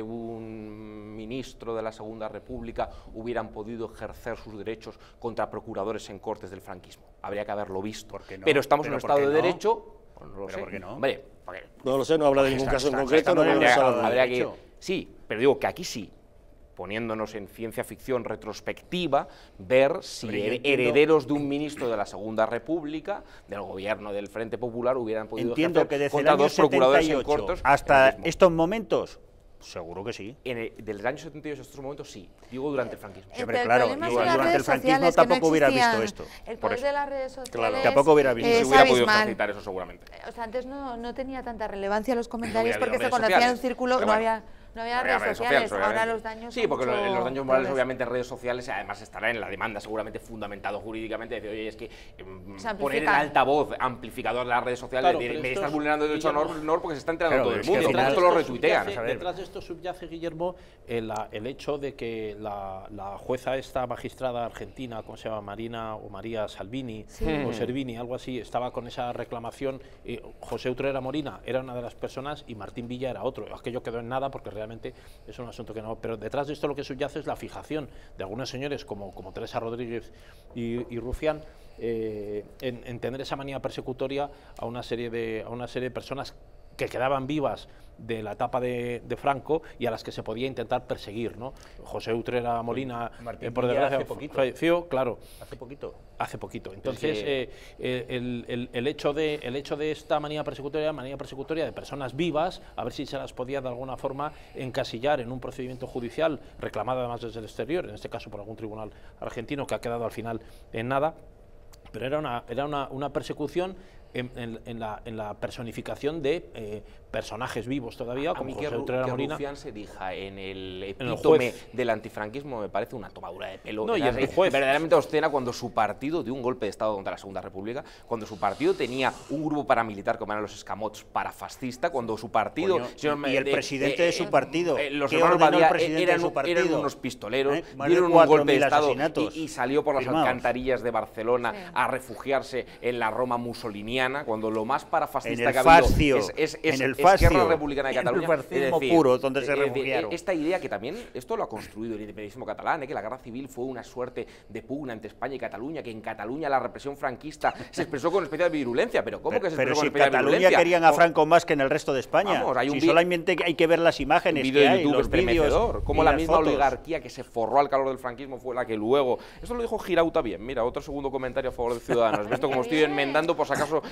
un ministro de la Segunda República hubieran podido ejercer sus derechos contra procuradores en cortes del franquismo. Habría que haberlo visto. No? Pero estamos Pero en un Estado de no? Derecho... Pues no lo ¿Pero sé. por qué no? Hombre, porque, no lo sé, no habla de ningún caso en concreto. No habría, habría que, sí, pero digo que aquí sí, poniéndonos en ciencia ficción retrospectiva, ver si her herederos de un ministro de la Segunda República, del gobierno del Frente Popular, hubieran podido entiendo ejercer que desde contra el año dos procuradores setenta y ocho en cortos hasta estos momentos. Seguro que sí. En el, del año setenta y ocho a estos momentos sí, digo durante el franquismo. Eh, Hombre, claro, digo, durante el franquismo tampoco no hubiera visto esto. El poder de las redes sociales claro. tampoco hubiera visto. Eh, se hubiera podido facilitar eso seguramente. O sea, antes no, no tenía tanta relevancia los comentarios no porque se conocía en un círculo, no había... No había, no había redes, redes sociales, sociales, ahora los daños Sí, porque mucho... los daños morales obviamente en redes sociales además estará en la demanda seguramente fundamentado jurídicamente, decir, oye, es que eh, poner el altavoz amplificador de las redes sociales, claro, decir, me estás vulnerando el derecho a honor porque se está enterando claro, todo el mundo, detrás esto lo retuitean. Subyace, detrás de esto subyace, Guillermo, el, el hecho de que la, la jueza esta magistrada argentina, ¿cómo se llama? Marina o María Salvini, sí. o Servini, algo así, estaba con esa reclamación, eh, José Utrera Molina era una de las personas y Martín Villa era otro, aquello quedó en nada porque realmente es un asunto que no, pero detrás de esto lo que subyace es la fijación de algunos señores como, como Teresa Rodríguez y, y Rufián eh, en, en tener esa manía persecutoria a una serie de, a una serie de personas que quedaban vivas de la etapa de, de Franco y a las que se podía intentar perseguir, ¿no? José Utrera Molina, Martín eh, por desgracia, falleció, claro. Hace poquito. Hace poquito. Entonces, eh, el, el, el, hecho de, el hecho de esta manía persecutoria, manía persecutoria de personas vivas, a ver si se las podía de alguna forma encasillar en un procedimiento judicial reclamado además desde el exterior, en este caso por algún tribunal argentino que ha quedado al final en nada, pero era una, era una, una persecución En, en, en, la, en la personificación de eh, personajes vivos todavía, como José Utrera Molina. Que Rufián se dija en el epítome del antifranquismo me parece una tomadura de pelo. No, y el juez. Verdaderamente obscena cuando su partido dio un golpe de Estado contra la Segunda República, cuando su partido tenía un grupo paramilitar como eran los escamots parafascista, cuando su partido... Coño, señor, y el de, presidente eh, de su partido. Eh, los hermanos Badía eran, eran unos pistoleros, ¿Eh? dieron un golpe de Estado y, y salió por las firmados. alcantarillas de Barcelona sí. a refugiarse en la Roma mussoliniana, cuando lo más parafascista que ha habido es, es, es, en el es Esquerra Republicana de Cataluña. En el fascismo decir, puro, donde se es refugiaron. Decir, esta idea que también, esto lo ha construido el independentismo catalán, ¿eh? que la guerra civil fue una suerte de pugna entre España y Cataluña, que en Cataluña la represión franquista se expresó con especial virulencia, pero ¿cómo pero, que se pero expresó si con especial Cataluña virulencia? querían a Franco más que en el resto de España. Vamos, hay un si solamente hay que ver las imágenes video que de hay, YouTube los vídeos, como la misma fotos. oligarquía que se forró al calor del franquismo fue la que luego... Esto lo dijo Girauta bien, mira, otro segundo comentario a favor de Ciudadanos. Esto como estoy enmendando por si acaso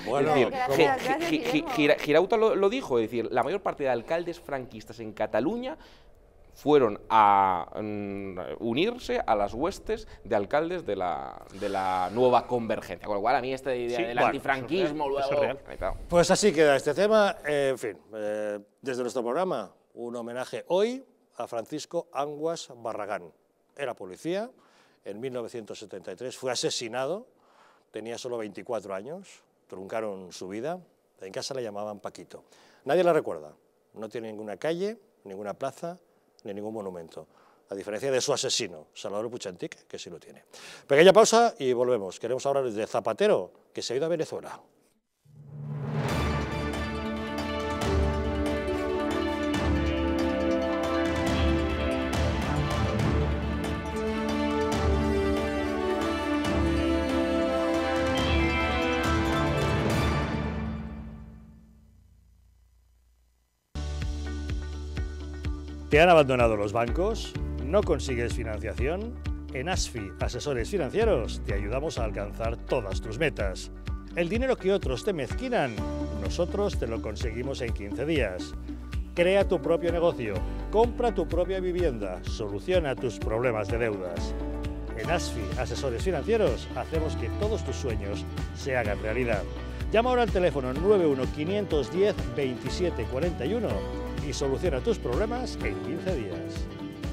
Bueno, es decir, gracias, Gi- gracias, Gi- Gi- Guillermo. Gira- Girauta lo, lo dijo, es decir, la mayor parte de alcaldes franquistas en Cataluña fueron a mm, unirse a las huestes de alcaldes de la, de la nueva convergencia. Con lo cual, a mí esta idea Sí, del bueno, antifranquismo, eso es luego... real, eso es real. Pues así queda este tema. Eh, en fin, eh, desde nuestro programa, un homenaje hoy a Francisco Anguas Barragán. Era policía, en mil novecientos setenta y tres fue asesinado, tenía solo veinticuatro años, truncaron su vida, en casa le llamaban Paquito. Nadie la recuerda, no tiene ninguna calle, ninguna plaza, ni ningún monumento, a diferencia de su asesino, Salvador Puig-Antich, que sí lo tiene. Pequeña pausa y volvemos. Queremos hablar de Zapatero, que se ha ido a Venezuela. ¿Te han abandonado los bancos? ¿No consigues financiación? En ASFI, Asesores Financieros, te ayudamos a alcanzar todas tus metas. El dinero que otros te mezquinan, nosotros te lo conseguimos en quince días. Crea tu propio negocio, compra tu propia vivienda, soluciona tus problemas de deudas. En ASFI, Asesores Financieros, hacemos que todos tus sueños se hagan realidad. Llama ahora al teléfono nueve uno cinco uno cero veintisiete cuarenta y uno y soluciona tus problemas en quince días.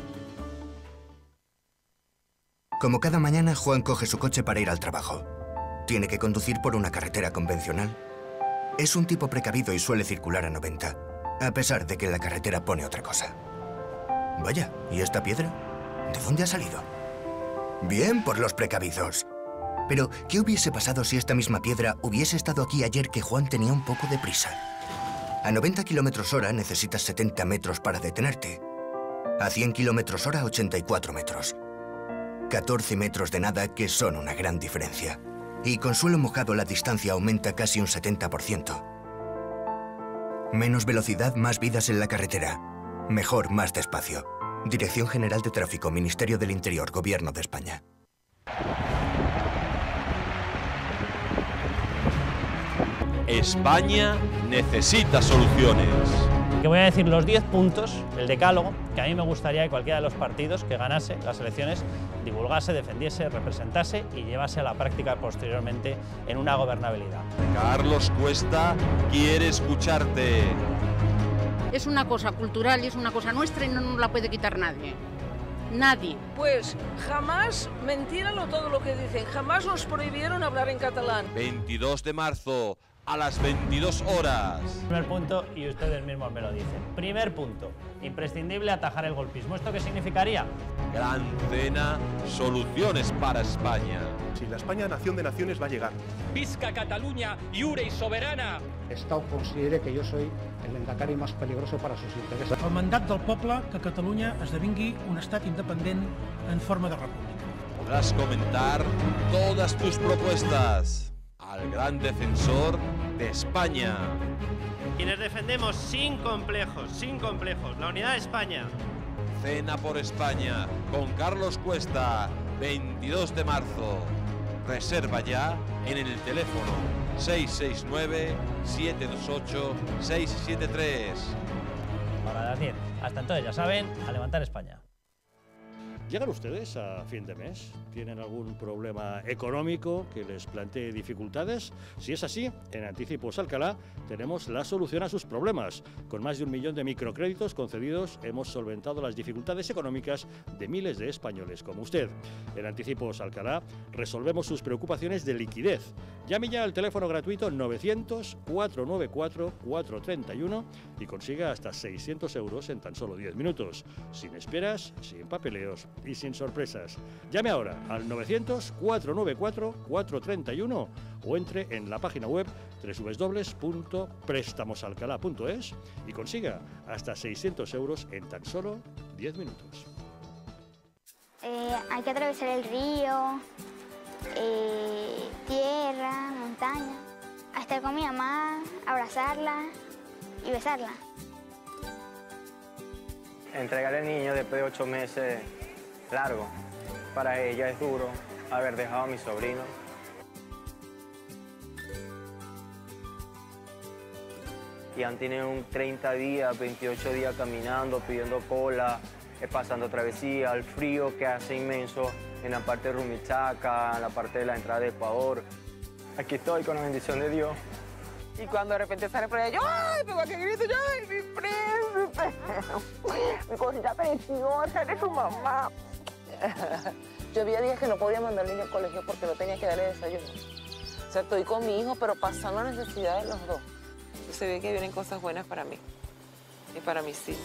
Como cada mañana, Juan coge su coche para ir al trabajo. Tiene que conducir por una carretera convencional. Es un tipo precavido y suele circular a noventa, a pesar de que la carretera pone otra cosa. Vaya, ¿y esta piedra? ¿De dónde ha salido? Bien por los precavidos. Pero, ¿qué hubiese pasado si esta misma piedra hubiese estado aquí ayer que Juan tenía un poco de prisa? A noventa kilómetros hora necesitas setenta metros para detenerte. A cien kilómetros hora, ochenta y cuatro metros. catorce metros de nada que son una gran diferencia. Y con suelo mojado la distancia aumenta casi un setenta por ciento. Menos velocidad, más vidas en la carretera. Mejor, más despacio. Dirección General de Tráfico, Ministerio del Interior, Gobierno de España. España necesita soluciones. Que voy a decir los diez puntos, el decálogo, que a mí me gustaría que cualquiera de los partidos que ganase las elecciones divulgase, defendiese, representase y llevase a la práctica posteriormente en una gobernabilidad. Carlos Cuesta quiere escucharte. Es una cosa cultural y es una cosa nuestra y no nos la puede quitar nadie. Nadie. Pues jamás, mentíralo todo lo que dicen, jamás nos prohibieron hablar en catalán. veintidós de marzo, a las veintidós horas. Primer punto, y ustedes mismos me lo dicen. Primer punto, imprescindible atajar el golpismo. ¿Esto qué significaría? Gran Cena, soluciones para España. Si la España nación de naciones va a llegar. Visca Catalunya, lliure i soberana! Estado considera que jo soy el lehendakari más peligroso para sus intereses. El mandat del poble que Catalunya esdevingui un estat independent en forma de república. Podrás comentar todas tus propuestas al gran defensor de España. Quienes defendemos sin complejos, sin complejos, la unidad de España. Cena por España con Carlos Cuesta, veintidós de marzo. Reserva ya en el teléfono seis seis nueve, siete dos ocho, seis siete tres. Para las diez. Hasta entonces, ya saben, a levantar España. ¿Llegan ustedes a fin de mes? ¿Tienen algún problema económico que les plantee dificultades? Si es así, en Anticipos Alcalá tenemos la solución a sus problemas. Con más de un millón de microcréditos concedidos hemos solventado las dificultades económicas de miles de españoles como usted. En Anticipos Alcalá resolvemos sus preocupaciones de liquidez. Llame ya al teléfono gratuito novecientos, cuatrocientos noventa y cuatro, cuatrocientos treinta y uno y consiga hasta seiscientos euros en tan solo diez minutos. Sin esperas, sin papeleos y sin sorpresas. Llame ahora al novecientos, cuatrocientos noventa y cuatro, cuatrocientos treinta y uno o entre en la página web doble u doble u doble u punto préstamosalcalá punto es y consiga hasta seiscientos euros en tan solo diez minutos. Eh, hay que atravesar el río, eh, tierra, montaña, a estar con mi mamá, abrazarla y besarla. Entregar al niño después de ocho meses, largo. Para ella es duro haber dejado a mi sobrino. y han tenido un treinta días, veintiocho días caminando, pidiendo cola, eh, pasando travesía, el frío que hace inmenso en la parte de Rumichaca, en la parte de la entrada de Ecuador. Aquí estoy con la bendición de Dios. Y cuando de repente sale por allá, yo, ¡ay! Pero que grito, yo, ¡ay, mi príncipe! Mi cosita preciosa, eres su mamá. Yo había días que no podía mandar al niño al colegio porque no tenía que darle desayuno. O sea, estoy con mi hijo, pero pasando necesidades los dos. Y se ve que vienen cosas buenas para mí y para mis hijos.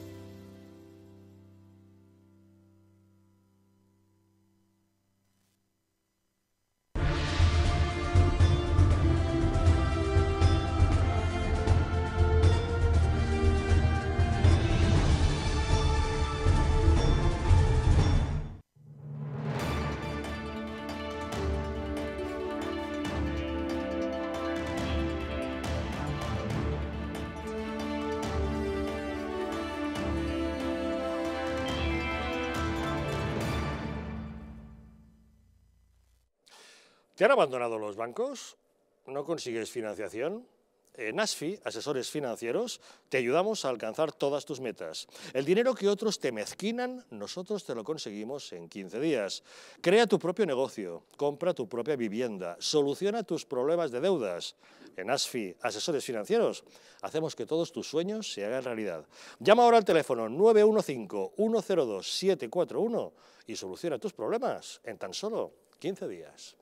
¿Te han abandonado los bancos? ¿No consigues financiación? En ASFI, Asesores Financieros, te ayudamos a alcanzar todas tus metas. El dinero que otros te mezquinan, nosotros te lo conseguimos en quince días. Crea tu propio negocio, compra tu propia vivienda, soluciona tus problemas de deudas. En ASFI, Asesores Financieros, hacemos que todos tus sueños se hagan realidad. Llama ahora al teléfono nueve uno cinco, uno cero dos, siete cuatro uno y soluciona tus problemas en tan solo quince días.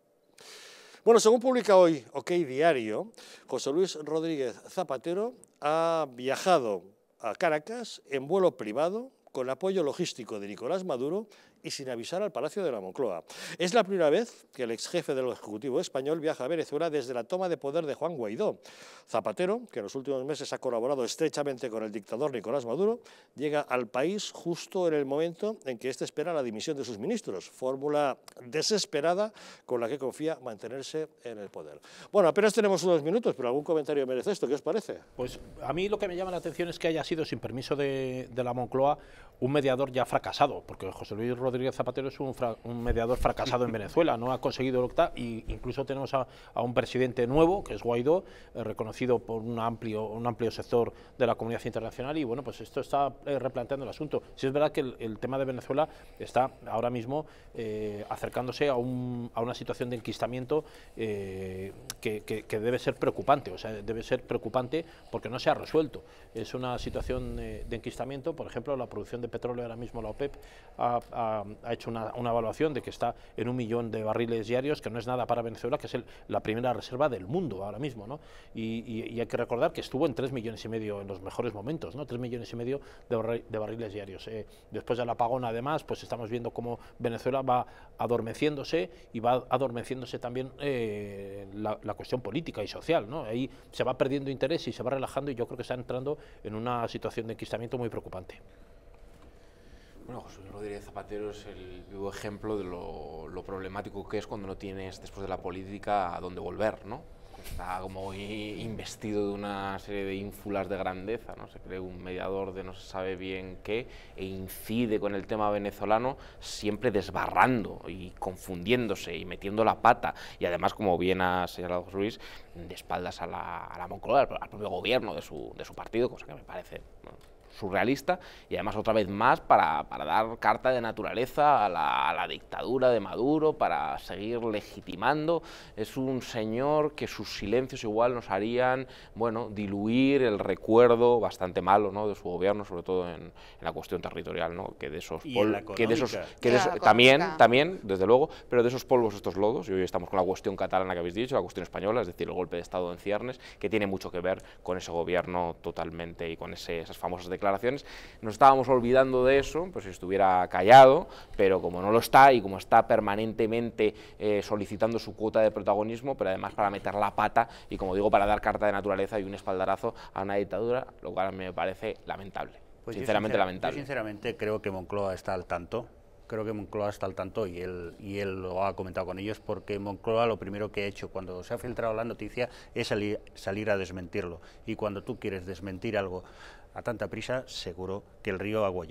Bueno, según publica hoy OK Diario, José Luis Rodríguez Zapatero ha viajado a Caracas en vuelo privado con apoyo logístico de Nicolás Maduro y sin avisar al Palacio de la Moncloa. Es la primera vez que el ex jefe del Ejecutivo español viaja a Venezuela desde la toma de poder de Juan Guaidó. Zapatero, que en los últimos meses ha colaborado estrechamente con el dictador Nicolás Maduro, llega al país justo en el momento en que éste espera la dimisión de sus ministros, fórmula desesperada con la que confía mantenerse en el poder. Bueno, apenas tenemos unos minutos, pero algún comentario merece esto, ¿qué os parece? Pues a mí lo que me llama la atención es que haya sido, sin permiso de, de la Moncloa, un mediador ya fracasado, porque José Luis Rodríguez Zapatero es un, fra, un mediador fracasado en Venezuela, no ha conseguido lo que está, y incluso tenemos a, a un presidente nuevo, que es Guaidó, eh, reconocido por un amplio, un amplio sector de la comunidad internacional, y bueno, pues esto está eh, replanteando el asunto. Sí es verdad que el, el tema de Venezuela está ahora mismo eh, acercándose a, un, a una situación de enquistamiento eh, que, que, que debe ser preocupante, o sea, debe ser preocupante porque no se ha resuelto. Es una situación eh, de enquistamiento, por ejemplo, la producción de petróleo ahora mismo, la OPEP ha, ha, ha hecho una, una evaluación de que está en un millón de barriles diarios, que no es nada para Venezuela, que es el, la primera reserva del mundo ahora mismo, ¿no? Y, y, y hay que recordar que estuvo en tres millones y medio en los mejores momentos, ¿no? tres millones y medio de, barri, de barriles diarios. Eh, después del apagón, además, pues estamos viendo cómo Venezuela va adormeciéndose y va adormeciéndose también eh, la, la cuestión política y social, ¿no? Ahí se va perdiendo interés y se va relajando, y yo creo que está entrando en una situación de enquistamiento muy preocupante. Bueno, José Luis Rodríguez Zapatero es el vivo ejemplo de lo, lo problemático que es cuando no tienes, después de la política, a dónde volver, ¿no? Está como investido de una serie de ínfulas de grandeza, ¿no? Se cree un mediador de no se sabe bien qué e incide con el tema venezolano, siempre desbarrando y confundiéndose y metiendo la pata, y además, como bien ha señalado José Luis, de espaldas a la, a la Moncloa, al propio gobierno de su, de su partido, cosa que me parece, ¿no?, surrealista, y además otra vez más para, para dar carta de naturaleza a la, a la dictadura de Maduro, para seguir legitimando. Es un señor que sus silencios igual nos harían, bueno, diluir el recuerdo bastante malo, ¿no?, de su gobierno, sobre todo en, en la cuestión territorial, ¿no?, que de esos polvos, que de esos, que de esos también, también, desde luego, pero de esos polvos estos lodos, y hoy estamos con la cuestión catalana que habéis dicho, la cuestión española, es decir, el golpe de Estado en ciernes, que tiene mucho que ver con ese gobierno totalmente y con ese, esas famosas declaraciones. Nos estábamos olvidando de eso, pues si estuviera callado, pero como no lo está, y como está permanentemente eh, solicitando su cuota de protagonismo, pero además para meter la pata y, como digo, para dar carta de naturaleza y un espaldarazo a una dictadura, lo cual me parece lamentable, pues sinceramente yo sincer lamentable. Yo sinceramente creo que Moncloa está al tanto, creo que Moncloa está al tanto y él, y él lo ha comentado con ellos, porque Moncloa lo primero que ha hecho cuando se ha filtrado la noticia es salir, salir a desmentirlo, y cuando tú quieres desmentir algo a tanta prisa, seguro que el río agua lleva.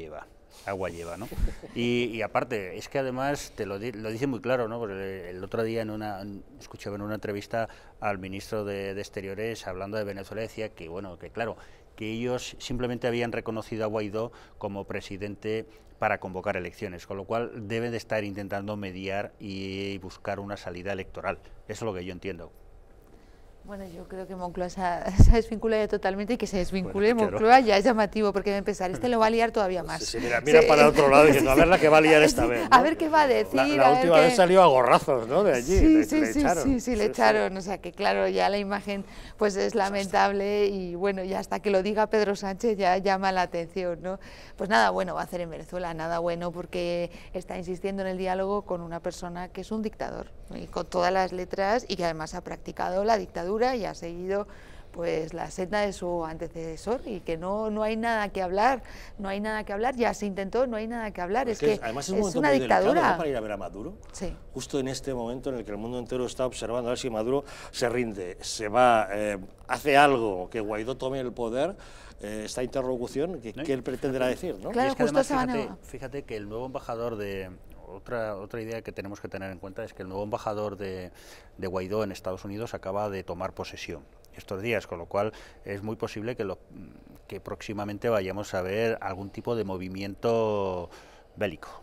agua lleva, ¿no? Y, y aparte, es que además te lo, di, lo dice muy claro, ¿no? Porque el otro día en una, escuchaba en una entrevista al ministro de, de Exteriores hablando de Venezuela, decía que, bueno, que claro, que ellos simplemente habían reconocido a Guaidó como presidente para convocar elecciones, con lo cual deben de estar intentando mediar y buscar una salida electoral. Eso es lo que yo entiendo. Bueno, yo creo que Moncloa se ha, se ha desvinculado totalmente y que se desvincule bueno, Moncloa claro. ya es llamativo, porque va a empezar, este lo va a liar todavía más. Sí, sí, mira, mira sí. para el otro lado diciendo, a ver la que va a liar esta vez, ¿no? A ver qué va a decir. La, la a última ver vez qué... salió a gorrazos, ¿no? De allí, sí, le, sí, le sí, echaron. Sí, sí, le sí, echaron, sí. o sea que claro, ya la imagen pues es lamentable y bueno, ya hasta que lo diga Pedro Sánchez ya llama la atención, ¿no? Pues nada bueno va a hacer en Venezuela, nada bueno, porque está insistiendo en el diálogo con una persona que es un dictador, y con todas las letras, y que además ha practicado la dictadura y ha seguido pues la senda de su antecesor, y que no, no hay nada que hablar, no hay nada que hablar, ya se intentó, no hay nada que hablar, es, es que, que además es, es una dictadura. Delicado, ¿no? Para ir a ver a Maduro, sí. justo en este momento en el que el mundo entero está observando a ver si Maduro se rinde, se va, eh, hace algo, que Guaidó tome el poder, eh, esta interlocución, ¿qué, ¿no? ¿qué él pretenderá decir? ¿no? Claro, y es que justo además, fíjate, fíjate que el nuevo embajador de... Otra, otra idea que tenemos que tener en cuenta es que el nuevo embajador de, de Guaidó en Estados Unidos acaba de tomar posesión estos días, con lo cual es muy posible que, lo, que próximamente vayamos a ver algún tipo de movimiento bélico.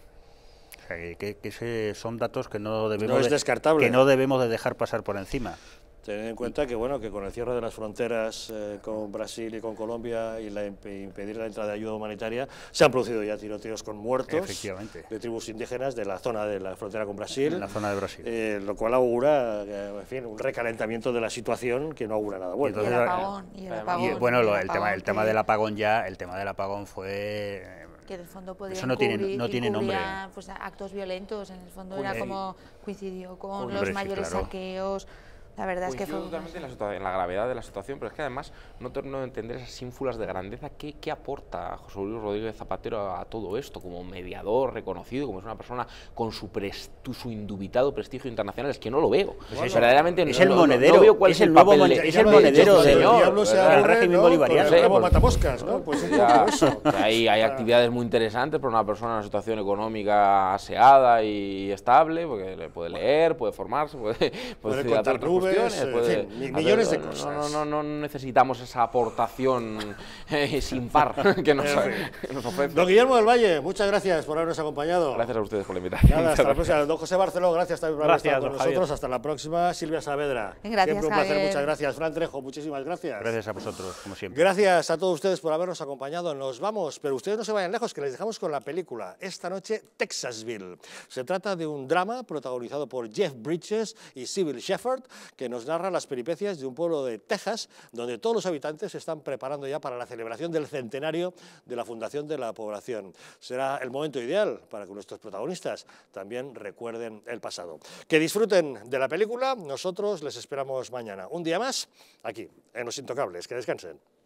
O sea, que, que ese son datos que no debemos no es de, descartable. que no debemos de dejar pasar por encima. Tener en cuenta que bueno que con el cierre de las fronteras eh, con Brasil y con Colombia y la imp impedir la entrada de ayuda humanitaria, se han producido ya tiroteos con muertos de tribus indígenas de la zona de la frontera con Brasil, en la zona de Brasil, eh, lo cual augura, eh, en fin, un recalentamiento de la situación que no augura nada bueno. Y el apagón, y el apagón, y, bueno, y el, lo, el apagón tema, el que... tema del apagón ya, el tema del apagón fue que en el fondo podían eso no tiene, cubrir, no tiene nombre. Pues, actos violentos, en el fondo Uy, era como coincidió con hombre, los sí, mayores claro. saqueos. La verdad Coincido es que fue totalmente en la, en la gravedad de la situación, pero es que además no termino de entender esas ínfulas de grandeza. ¿Qué, qué aporta José Luis Rodríguez Zapatero a, a todo esto como mediador reconocido, como es una persona con su, prestu, su indubitado prestigio internacional? Es que no lo veo. Pues verdaderamente es no, el monedero, no, no veo cuál es el nuevo mon es el monedero del de, régimen ¿no? bolivariano. El nuevo matamoscas, ¿no? Pues un poco eso. Hay, hay actividades muy interesantes para una persona en una situación económica aseada y estable, porque le puede leer, puede formarse, puede, puede, puede contar otras nubes, cuestiones, puede, en fin, millones hacer, de cosas. No, no, no, no necesitamos esa aportación eh, sin par que nos, que nos ofrece. Don Guillermo del Valle, muchas gracias por habernos acompañado. Gracias a ustedes por la invitación. Nada, hasta la próxima. Don José Barceló, gracias también por haber gracias, estado con Javier. nosotros. Hasta la próxima. Silvia Saavedra. Gracias, siempre un placer, Javier. muchas gracias. Fran Trejo, muchísimas gracias. Gracias a vosotros, como siempre. Gracias a todos ustedes por habernos acompañado. Nos vamos, pero ustedes no se vayan lejos, que les dejamos con la película. Esta noche, Texasville. Se trata de un drama protagonizado por Jeff Bridges y Sybil Shepherd, que nos narra las peripecias de un pueblo de Texas, donde todos los habitantes se están preparando ya para la celebración del centenario de la fundación de la población. Será el momento ideal para que nuestros protagonistas también recuerden el pasado. Que disfruten de la película, nosotros les esperamos mañana. Un día más, aquí, en Los Intocables. Que descansen.